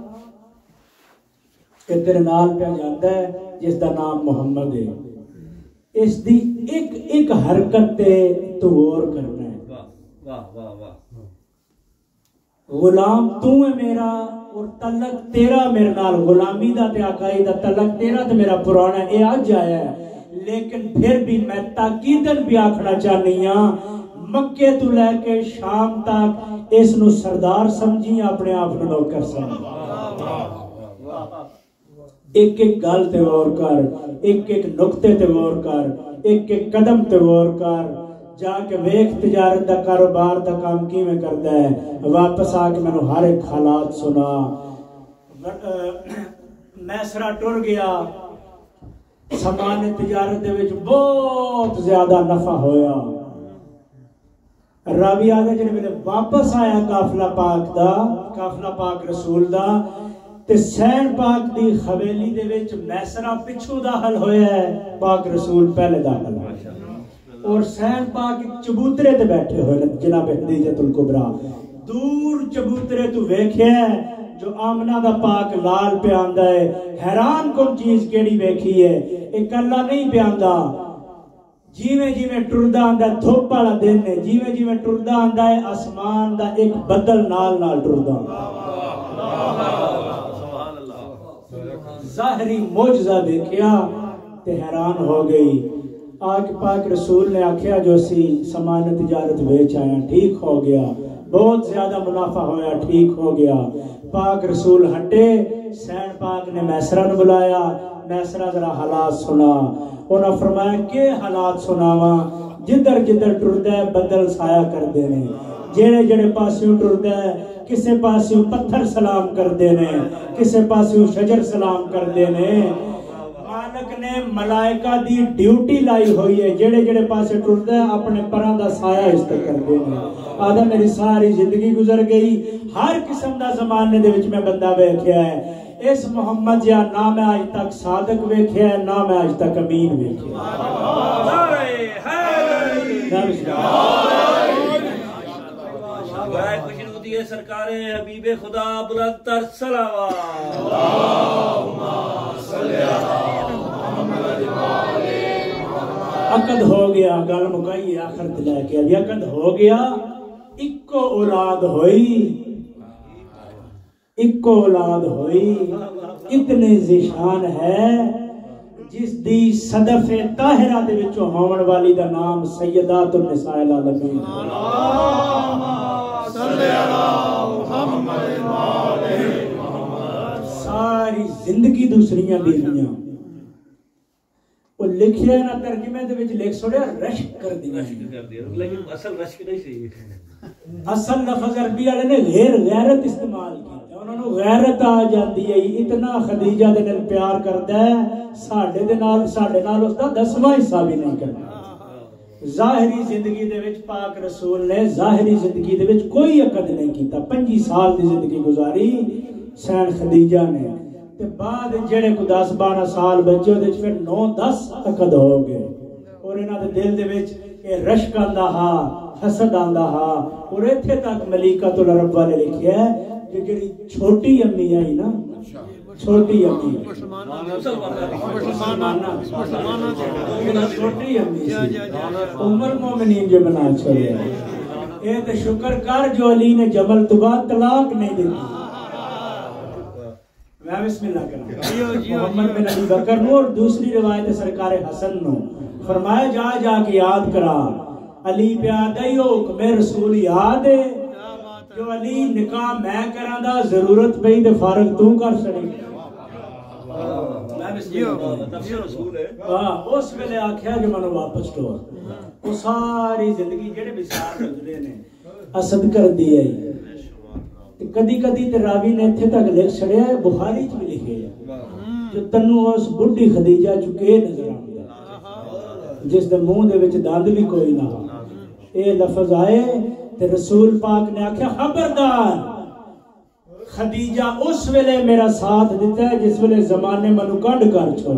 کہ تیرے نال پہ جاتا ہے جس دا نام محمد ہے اس دی ایک ایک حرکت تے تو غور کرنا ہے واہ واہ واہ غلام تو ہے میرا اور تعلق تیرا میرے نال غلامی دا تے آقائی دا تعلق تیرا تے میرا پرانا اے آج آیا ہے لیکن پھر بھی میں تاکیدن بھی آکھنا چاہنی ہاں مکے تو لے کے شام تک اس نو سردار سمجھی اپنے آپ نو نوکر سمجھی ایک ایک گل تے غور کر ایک ایک نقطے تے غور کر ایک ایک قدم تے غور کر جا کے ویکھ تجارت دا کاروبار دا کام کیویں کردا ہے واپس آ کے مینوں ہر ایک حالات سنا میسرا ٹر گیا سامان تجارت دے وچ بہت زیادہ نفع ہویا راوی آدھے جنہیں میں واپس آیا قافلہ پاک دا قافلہ پاک رسول دا تے حسین پاک دی حویلی دے وچ میسرا پچھو داخل ہویا ہے پاک رسول پہلے داخل ہویا اور حسین پاک چبوترے تے بیٹھے ہوئے جناب خدیجہ الکبریٰ دور چبوترے تو ویکھیا ہے جو آمنہ دا پاک لال پہ آندہ ہے حیران کن چیز کیڑی ویکھی ہے ایک اللہ نہیں پہ آندہ جیویں جیویں ٹردہ آندہ ہے دھوپ والا دن ہے جیویں جیویں ٹردہ آندہ ہے آسمان دا ایک بدل نال نال ٹردہ ظاہری معجزہ دیکھیا تے حیران ہو گئی آج پاک رسول نے آکھیا جو سی سامان تجارت بیچ آیا ٹھیک ہو گیا بہت زیادہ منافع ہویا ٹھیک ہو گیا پاک رسول ہٹے حسین پاک نے میسرہ نے بلایا میسرہ ذرا حالات سنا انہوں نے فرمایا کہ حالات سناواں جدر جدر ٹردہ ہے بدل سایہ کر دینے جڑے جڑے پاسیوں ٹردہ ہے کسے پاسیوں پتھر سلام کر دینے کسے پاسیوں شجر سلام کر دینے مالک نے ملائکہ دی ڈیوٹی لائی ہوئی ہے جڑے جڑے پاسے ٹردہ ہے اپنے پران دا سایہ اس تک کر دینے آدھا میری ساری زندگی گزر گئی ہر قسم دا زمانے دے وچ میں بندہ ویکھیا ہے اس محمد جا نہ میں آج تک صادق ویکھیا ہے نہ میں آج تک امین ویکھیا برائے خوشی ہوتی ہے سرکار حبیب خدا بلند تر صلوات عقد ہو گیا گل مکائی آخر لے کے ابھی عقد ہو گیا اکو اولاد ہوئی اکو اولاد ہوئی اتنے ذیشان ہے جس دی صدف طاہرہ دے وچوں ہون والی دا نام سیدات النساء العالمین ساری زندگی دوسریاں بیویاں وہ لکھیا ہے نا ترجمے دے وچ لکھ چھوڑیا رشک کر دیا لیکن اصل رشک نہیں سی اصل لفظ عربی والے نے غیر غیرت استعمال کی انہوں نے غیرت آ جاتی ہے اتنا خدیجہ دے نال پیار کردا ہے ساڈے دے نال ساڈے نال اس دا دسواں حصہ بھی نہیں کردا ظاہری زندگی دے وچ پاک رسول نے ظاہری زندگی دے وچ کوئی عقد نہیں کیتا پنجی سال دی زندگی گزاری حسین خدیجہ نے تے بعد جڑے کو دس بارہ سال بچے دے پھر نو دس عقد ہو گئے اور انہاں دے دل دے وچ اے رشک آندا ہا حسد آندا ہا اور ایتھے تک ملیکۃ العرب والے لکھیا ہے کہ جڑی چھوٹی امی آئی نا چھوٹی امی چھوٹی امی ام المومنین جو بنا چھوڑے اے تے شکر کر جو علی نے جبل تو بعد طلاق نہیں دی میں بسم اللہ کروں محمد بن ابی بکر نو اور دوسری روایت سرکار حسن نو فرمایا جا جا کے یاد کرا علی پہ آدھائی ہو کہ میں رسول یاد ہے جو علی نکاح میں کراں دا ضرورت پئی تے فارغ تو کر چھڑی ہاں اس ویلے آکھیا جو منو واپس ٹور وہ ساری زندگی جڑے بھی سال گزرے نے اسد کر دیا کدی کدی تے راوی نے اتھے تک لکھ چھڑیا ہے بخاری چ بھی لکھے جو تنو اس بڈھی خدیجہ چکے نظر آندا جس دے منہ دے وچ دند بھی کوئی نہ اے لفظ آئے تے رسول پاک نے آکھیا خبردار خدیجہ اس ویلے میرا ساتھ دیتا ہے جس ویلے زمانے منو کنڈ کر چھوڑ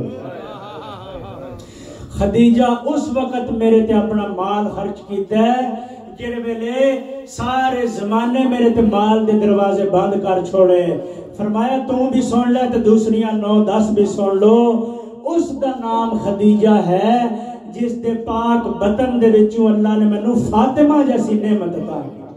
خدیجہ اس وقت میرے تے اپنا مال خرچ کیتا ہے جڑے ویلے سارے زمانے میرے تے مال دے دروازے بند کر چھوڑے فرمایا تو بھی سن لے تے دوسریاں نو دس بھی سن لو اس دا نام خدیجہ ہے جس دے پاک بطن دے وچوں اللہ نے مینوں فاطمہ جیسی نعمت عطا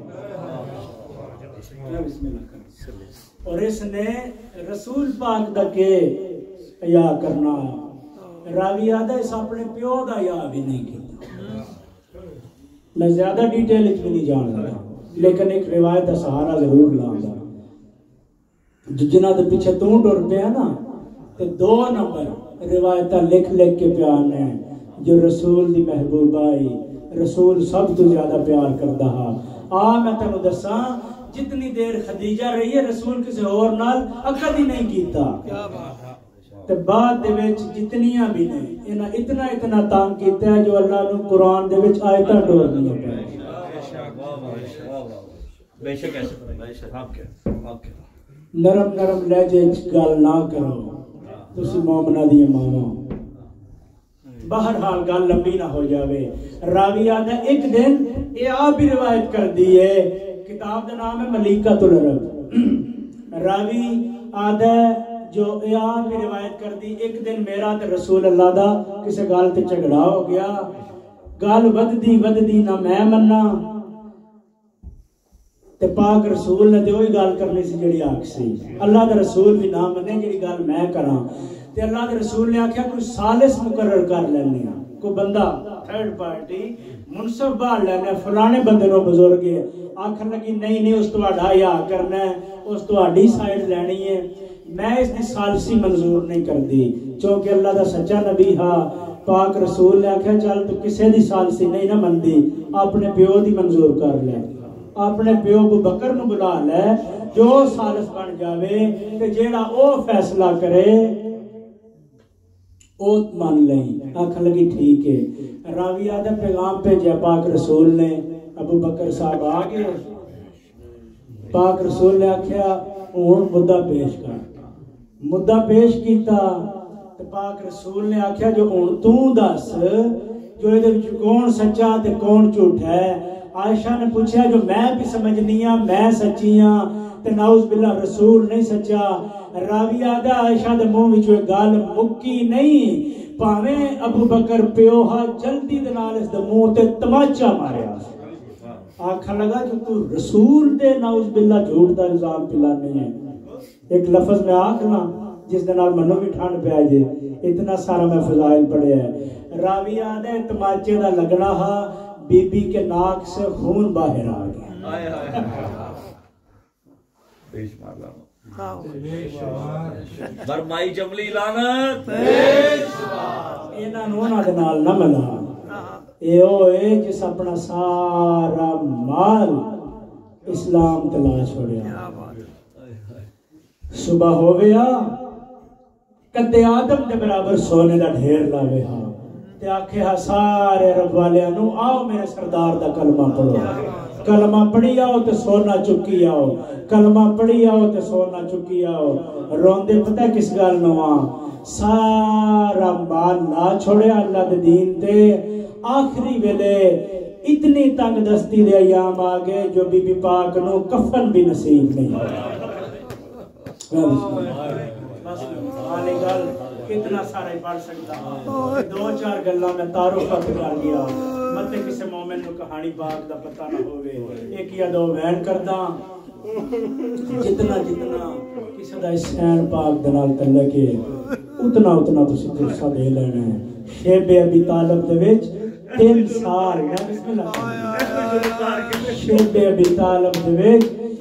کی اور اس نے رسول پاک دا کے حیا کرنا راوی آدھا اس اپنے پیو دا حیا بھی نہیں کیتا میں زیادہ ڈیٹیل بھی نہیں جان رہا لیکن ایک روایت دا سہارا ضرور لاؤں جو جنہ دے پیچھے تو ٹر پیا نا تے دو نمبر روایتاں لکھ لکھ کے پیار نے جو رسول دی محبوبہ آئی رسول سب تو زیادہ پیار کردا ہا آ میں تینوں دساں جتنی دیر خدیجہ رہی ہے رسول کسی اور نال اکد ہی نہیں کیتا تے بعد دے وچ جتنیاں بھی نہیں انہاں اتنا اتنا تانگ کیتا ہے جو اللہ نے قرآن دے وچ آیتاں ڈور نہیں پائی بے شک ایسے بے شک آپ کیا آپ کیا نرم نرم لہجے وچ گل نہ کرو تسی مومنہ دی ماواں بہرحال گل لمبی نہ ہو جاوے راوی آدھا ایک دن یہ آپ بھی روایت کر دی ہے کتاب دا نام ہے ملیکۃ العرب راوی آدھا جو یہ آپ بھی روایت کر دی ایک دن میرا تے رسول اللہ دا کسے گال تے جھگڑا ہو گیا گال ود دی ود دی نہ میں مننا تے پاک رسول نے تے وہی گال کرنی سی جڑی آکھ سی اللہ دا رسول بھی نہ منے جڑی گال میں کراں تے اللہ دے رسول نے آکھیا کوئی ثالث مقرر کر لینے ہیں کوئی بندہ تھرڈ پارٹی منصف باہر لینے فلانے بندے نو بزرگ ہے آخر لگی نہیں نہیں اس تہاڈا حیا کرنا ہے اس تہاڈی سائیڈ لینی ہے میں اس دی ثالثی منظور نہیں کردی چونکہ اللہ دا سچا نبی ہا پاک رسول نے آکھیا چل تو کسے دی ثالثی نہیں نہ مندی اپنے پیو دی منظور کر لے اپنے پیو ابو بکر نو بلا لے جو ثالث بن جاوے تے جیڑا او فیصلہ کرے او مان لیں آنکھ لگی ٹھیک ہے راوی آدھا پیغام پہ جا پاک رسول نے ابو بکر صاحب آگے پاک رسول نے آکھیا اون مدہ پیش کر مدہ پیش کیتا تو پاک رسول نے آکھیا جو اون تو دس جو ادھر کون سچا تے کون جھوٹ ہے عائشہ نے پوچھا جو میں بھی سمجھنیاں میں سچیاں تے نعوذ باللہ رسول نہیں سچا راوی آدھا عائشہ دے منہ وچ گل مکی نہیں پاویں ابو بکر پیو ہا جلدی دے نال اس دے منہ تے تماچا ماریا آکھن لگا جو تو رسول دے نعوذ باللہ جھوٹ دا الزام پلانے ہیں ایک لفظ میں آکھنا جس دے نال منو بھی ٹھنڈ پیا جے اتنا سارا میں فضائل پڑھیا ہے راوی آدھا تماچے دا لگنا ہا بی بی کے ناک سے خون باہر آ گیا برمائی جملی لعنت انہاں نوں انہاں دے نال نہ ملا اے او اے جس اپنا سارا مال اسلام تے لا چھوڑیا صبح ہویا کدے آدم دے برابر سونے دا ڈھیر لاوے ہا تے آکھے ہا سارے رب والیاں نو آؤ میرے سردار دا کلمہ پڑھو کلمہ پڑھی آؤ تے سونا چکی آؤ کلمہ پڑھی آؤ تے سونا چکی آؤ روندے پتہ کس گل نو آ سارا مال لا چھوڑیا اللہ دے دین تے آخری ویلے اتنی تنگ دستی دے ایام آگے جو بی بی پاک نو کفن بھی نصیب نہیں آنے گل کتنا سارا ہی پڑھ سکتا ہوں دو چار گلاں میں تعارف کر گیا مطلب کسی مومن نو کہانی پاک دا پتہ نہ ہوئے ایک یا دو وین کردہ جتنا جتنا کسی دا حسین پاک دنال تعلق ہے اتنا اتنا تو سدرسہ دے لینا ہے شیب ابی طالب دے وچ تین سال بسم اللہ شیب ابی طالب دے وچ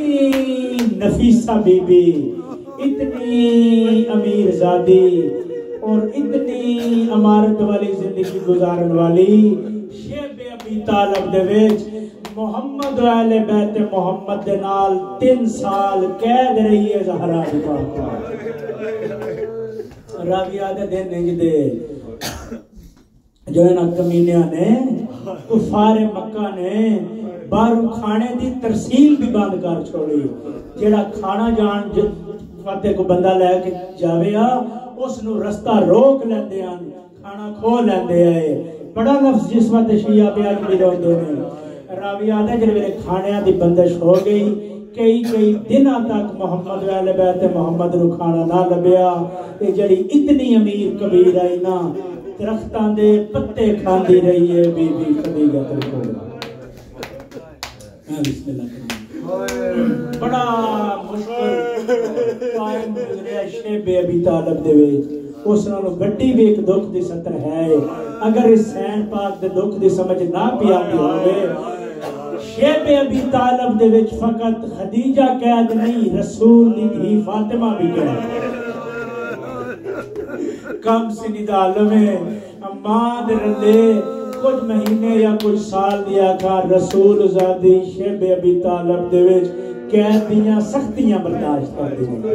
اتنی نفیسہ بی بی، اتنی امیر زادی اور اتنی امارت والی زندگی گزارن والی شیب ابی طالب دے وچ محمد و اہل بیت محمد دے نال تین سال قید رہی ہے زہرا دی پاک۔ راویہ دے دن نج دے جو ہے نا کمینیاں نے کفار مکہ نے باہروں کھانے دی ترسیل بھی بند کر چھوڑی، جیڑا کھانا جان فاتح کو بندہ لے کے جاوے آ اس نو رستہ روک لیندے ہیں، کھانا کھو لیندے آئے۔ بڑا لفظ جس وقت شیعہ پہ آج بھی روندے ہیں۔ راوی آدھا جب میرے کھانے دی بندش ہو گئی، کئی کئی دنہ تک محمد و اہل بیت محمد نو کھانا نہ لبیا، یہ جڑی اتنی امیر کبیر آئی نا درختان دے پتے کھاندی رہی ہے بی بی خدیجہ کبرا۔ بسم اللہ کریں، بڑا مشکل قائم گزریا شیب ابی طالب دے وچ، اس نالوں بڑی بھی ایک دکھ دی سطر ہے۔ اگر اس حسین پاک دے دکھ دی سمجھ نہ پی آتی ہوئے، شیب ابی طالب دے وچ فقط خدیجہ قید نہیں، رسول دی دھی فاطمہ بھی قید۔ کم سنی دا عالم ہے، اماں دے رلے کچھ مہینے یا کچھ سال دیا کھا رسول زادی شیب ابی طالب دے وچ قید دیاں سختیاں برداشت کر دی۔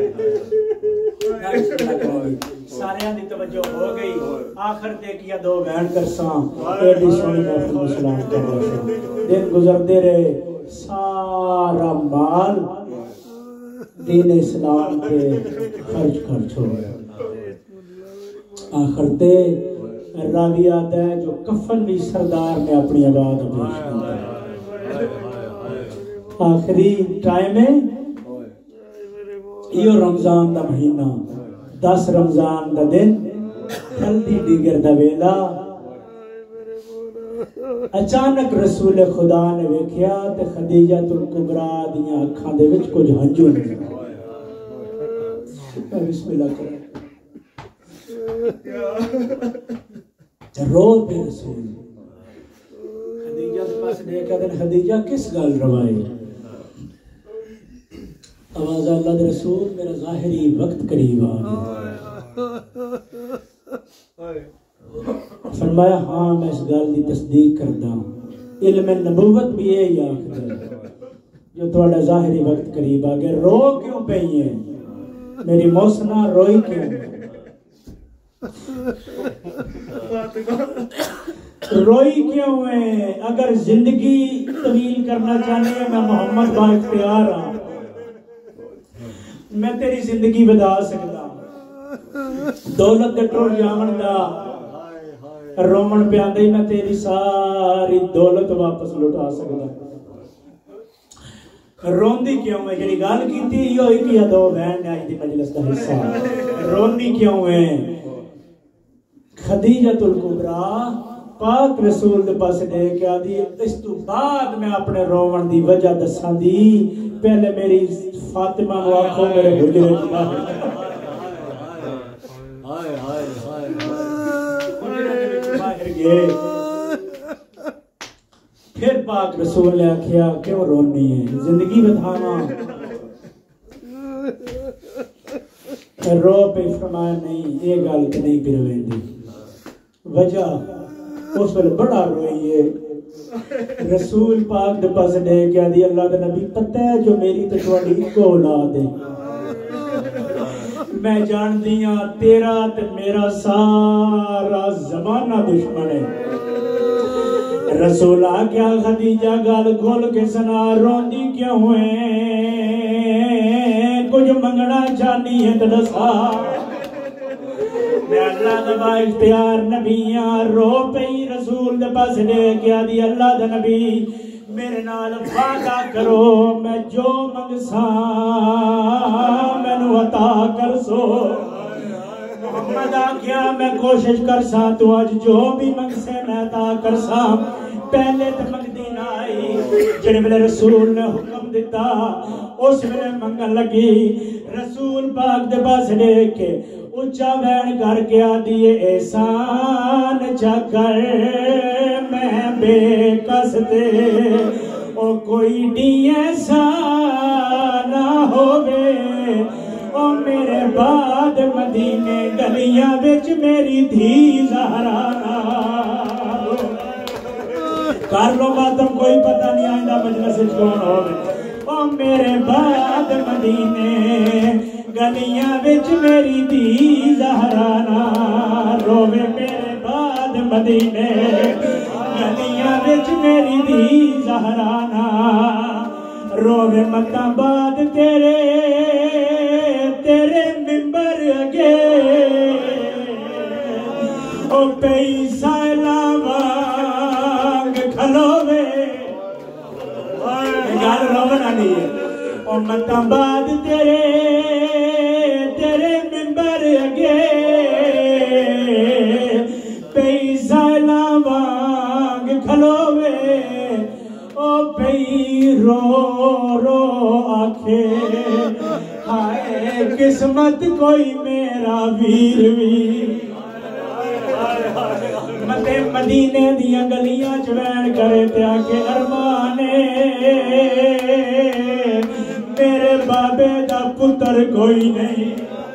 سارے دی توجہ ہو گئی، آخر دیکھیا دو بہن کرساں ایڈی سونی محفل مسلام کر رہے، دن گزردے رہے، سارا مال دین اسلام پہ خرچ خرچ ہو گیا۔ آخر تے راوی آتا ہے جو کفن بھی سردار نے اپنی آباد پیش کیا۔ آخری ٹائم ہے یہ رمضان دا مہینہ، دس رمضان دا دن، ہلدی دیگر دا ویلا، اچانک رسول خدا نے ویکھیا تے خدیجہ الکبریٰ دیاں اکھاں دے وچ کچھ ہنجو نظر آئے۔ بسم اللہ کریں، رو پہ رسول خدیجہ دے پاس دیکھا دن خدیجہ کس گل روائی؟ آواز اللہ دے رسول میرا ظاہری وقت قریب آ گیا۔ فرمایا ہاں میں اس گل دی تصدیق کرتا ہوں، علم نبوت بھی یہی آخر ہے جو تھوڑا ظاہری وقت قریب آ گیا۔ رو کیوں پئی ہے میری محسنہ، روئی کیوں؟ روئی کیوں ہے؟ اگر زندگی طویل کرنا چاہنے ہیں میں محمد با اختیار ہوں، میں تیری زندگی بدا سکتا، دولت دے ٹر جاون دا رومن پہ آندے میں تیری ساری دولت واپس لٹا سکتا۔ روندی کیوں ہے؟ جڑی گل کیتی یہ ایک یا دو بہن نے آج دی مجلس دا حصہ، روندی کیوں ہے؟ خدیجہ الکبریٰ پاک رسول دے پاس دے کے آدھی اس تو بعد میں اپنے رومن دی وجہ دساں دی، پہلے میری فاطمہ نو آکھو میرے حجرے وچ باہر گئے۔ پھر پاک رسول نے آکھیا کیوں رونی ہے؟ زندگی بتانا رو پہ فرمایا نہیں یہ گل تے نہیں پی رویندی، وجہ اس ویلے بڑا روئی ہے۔ رسول پاک دے پاس دے کے دی اللہ دے نبی پتہ ہے جو میری تے تواڈی اکو اولاد ہے، میں جان دیاں تیرا تے میرا سارا زمانہ دشمن ہے۔ رسول آگیا خدیجہ گل کھول کے سنا، روندی کیوں ہوئے؟ کچھ منگنا چاہنی ہے تو دسا، میں اللہ دبا اختیار نبیاں۔ رو پئی رسول دے پاس لے گیا دی اللہ دا نبی میرے نال وعدہ کرو میں جو منگساں مینوں عطا کر سو۔ محمد آکھیا میں کوشش کرساں تو اج جو بھی منگسے میں عطا کرساں۔ پہلے تے منگدی نہ آئی، جڑے ویلے رسول نے حکم دیتا اس ویلے منگن لگی۔ رسول پاک دے پاس لے کے اچھا بین کر کے آدھی احسان چا کر میں بے کس دے او کوئی نہیں ایسا نہ ہووے او میرے بعد مدینے گلیاں وچ میری دھی زہرا نہ کر لو ماتم کوئی پتہ نہیں آئندہ مجلس وچ کون ہووے او میرے بعد مدینے گلیاں وچ میری دھی زہرا نہ رووے میرے بعد مدینے گلیاں وچ میری دھی زہرا نہ رووے متاں بعد تیرے تیرے ممبر اگے او پئی سائلا وانگ کھلووے گل رونا نہیں ہے او متاں بعد تیرے تیرے ممبر اگے پئی سائلا وانگ کھلووے او پئی رو رو آکھے ہائے قسمت کوئی میرا ویر ویر متے مدینے دیاں گلیاں چوین کرے تے آکے ارمانے میرے بابے دا پتر کوئی نہیں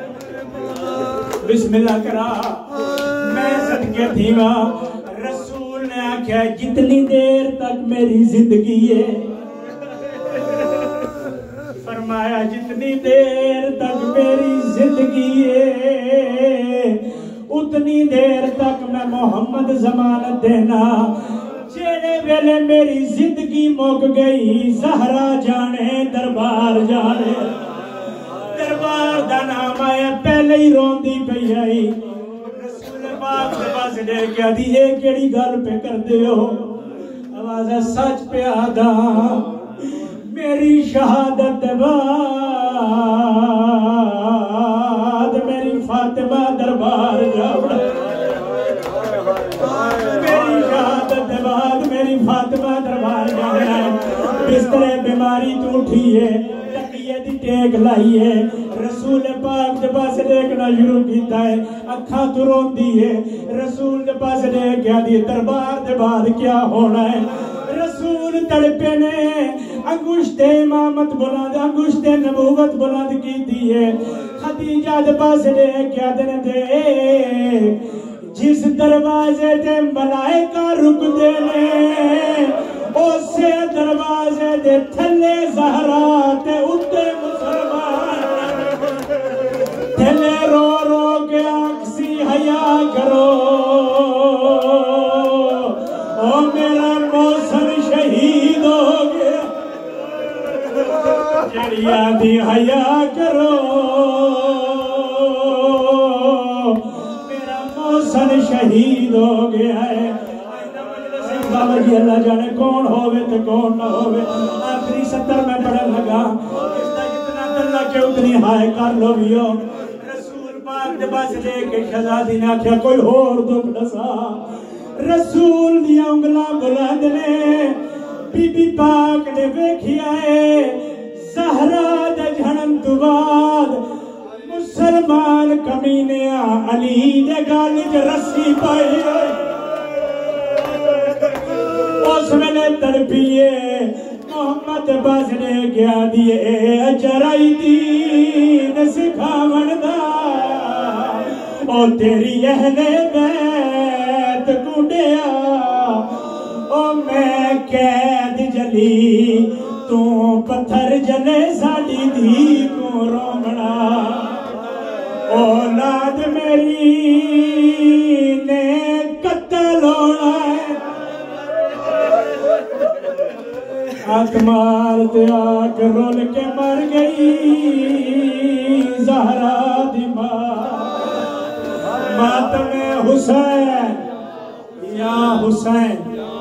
بسم اللہ کرا میں صدقے تھیوا رسول نے آکھیا جتنی دیر تک میری زندگی ہے فرمایا جتنی دیر تک میری زندگی ہے اتنی دیر تک میں محمد ضمانت دینا جیڑے ویلے میری زندگی موک گئی زہرا جانے دربار جانے دربار دا نام آیا پہلے ہی روندی پئی آئی رسول پاک سے پاس دے کیا دی ایک کیڑی گل پہ کر دے ہو آواز سچ پہ آدھا میری شہادت بعد میری فاطمہ دربار جاوڑا میری شہادت بعد میری فاطمہ دربار جاوڑا بسترے بیماری تو اٹھی ہے تقیہ دی ٹیک لائی ہے رسول پاک دے پاس دیکھنا شروع کیتا ہے اکھاں تو رون دی ہے رسول دے پاس دیکھ کیا دی دربار دے بعد کیا ہونا ہے رسول تڑپے نے انگشت امامت بلند انگشت نبوت بلند کی دیئے خدیجہ دے پاس لے کیا دن دے جس دروازے دے ملائکہ رک دے نے اسے دروازے دے تھلے زہرا تے اتے مسلمان تھلے رو رو کے آکسی حیا کرو او میرا موسم شہید ہو گیا جڑیا دی حیا کرو میرا موسم شہید ہو گیا ہے بابا جی اللہ جانے کون ہوئے تے کون نہ ہوئے آخری ستر میں پڑھن لگا اس دا جتنا دلہ کے اتنی ہائے کر لو بھی ہو رسول پاک دے پاس لے کے شہزادی نے آکھیا کوئی اور دکھ دسا رسول دیا انگلا بلند نے بی بی پاک نے ویکھیا ہے زہرا دے جھڑن تو بعد مسلمان کمینیاں علی دے گال دے رسی پائی اس میں نے تڑپیے محمد باز نے کیا دیئے اجرائی دین سکھاون دا او تیری اہل بیت گوڑیا او میں قید جلی تو پتھر جلے ساڑی دی کو رومنا اولاد میری نے قتل ہونا ہے آنکھ مارتے آنکھ رول کے مر گئی زہرا دی ماں ماتم حسین یا حسین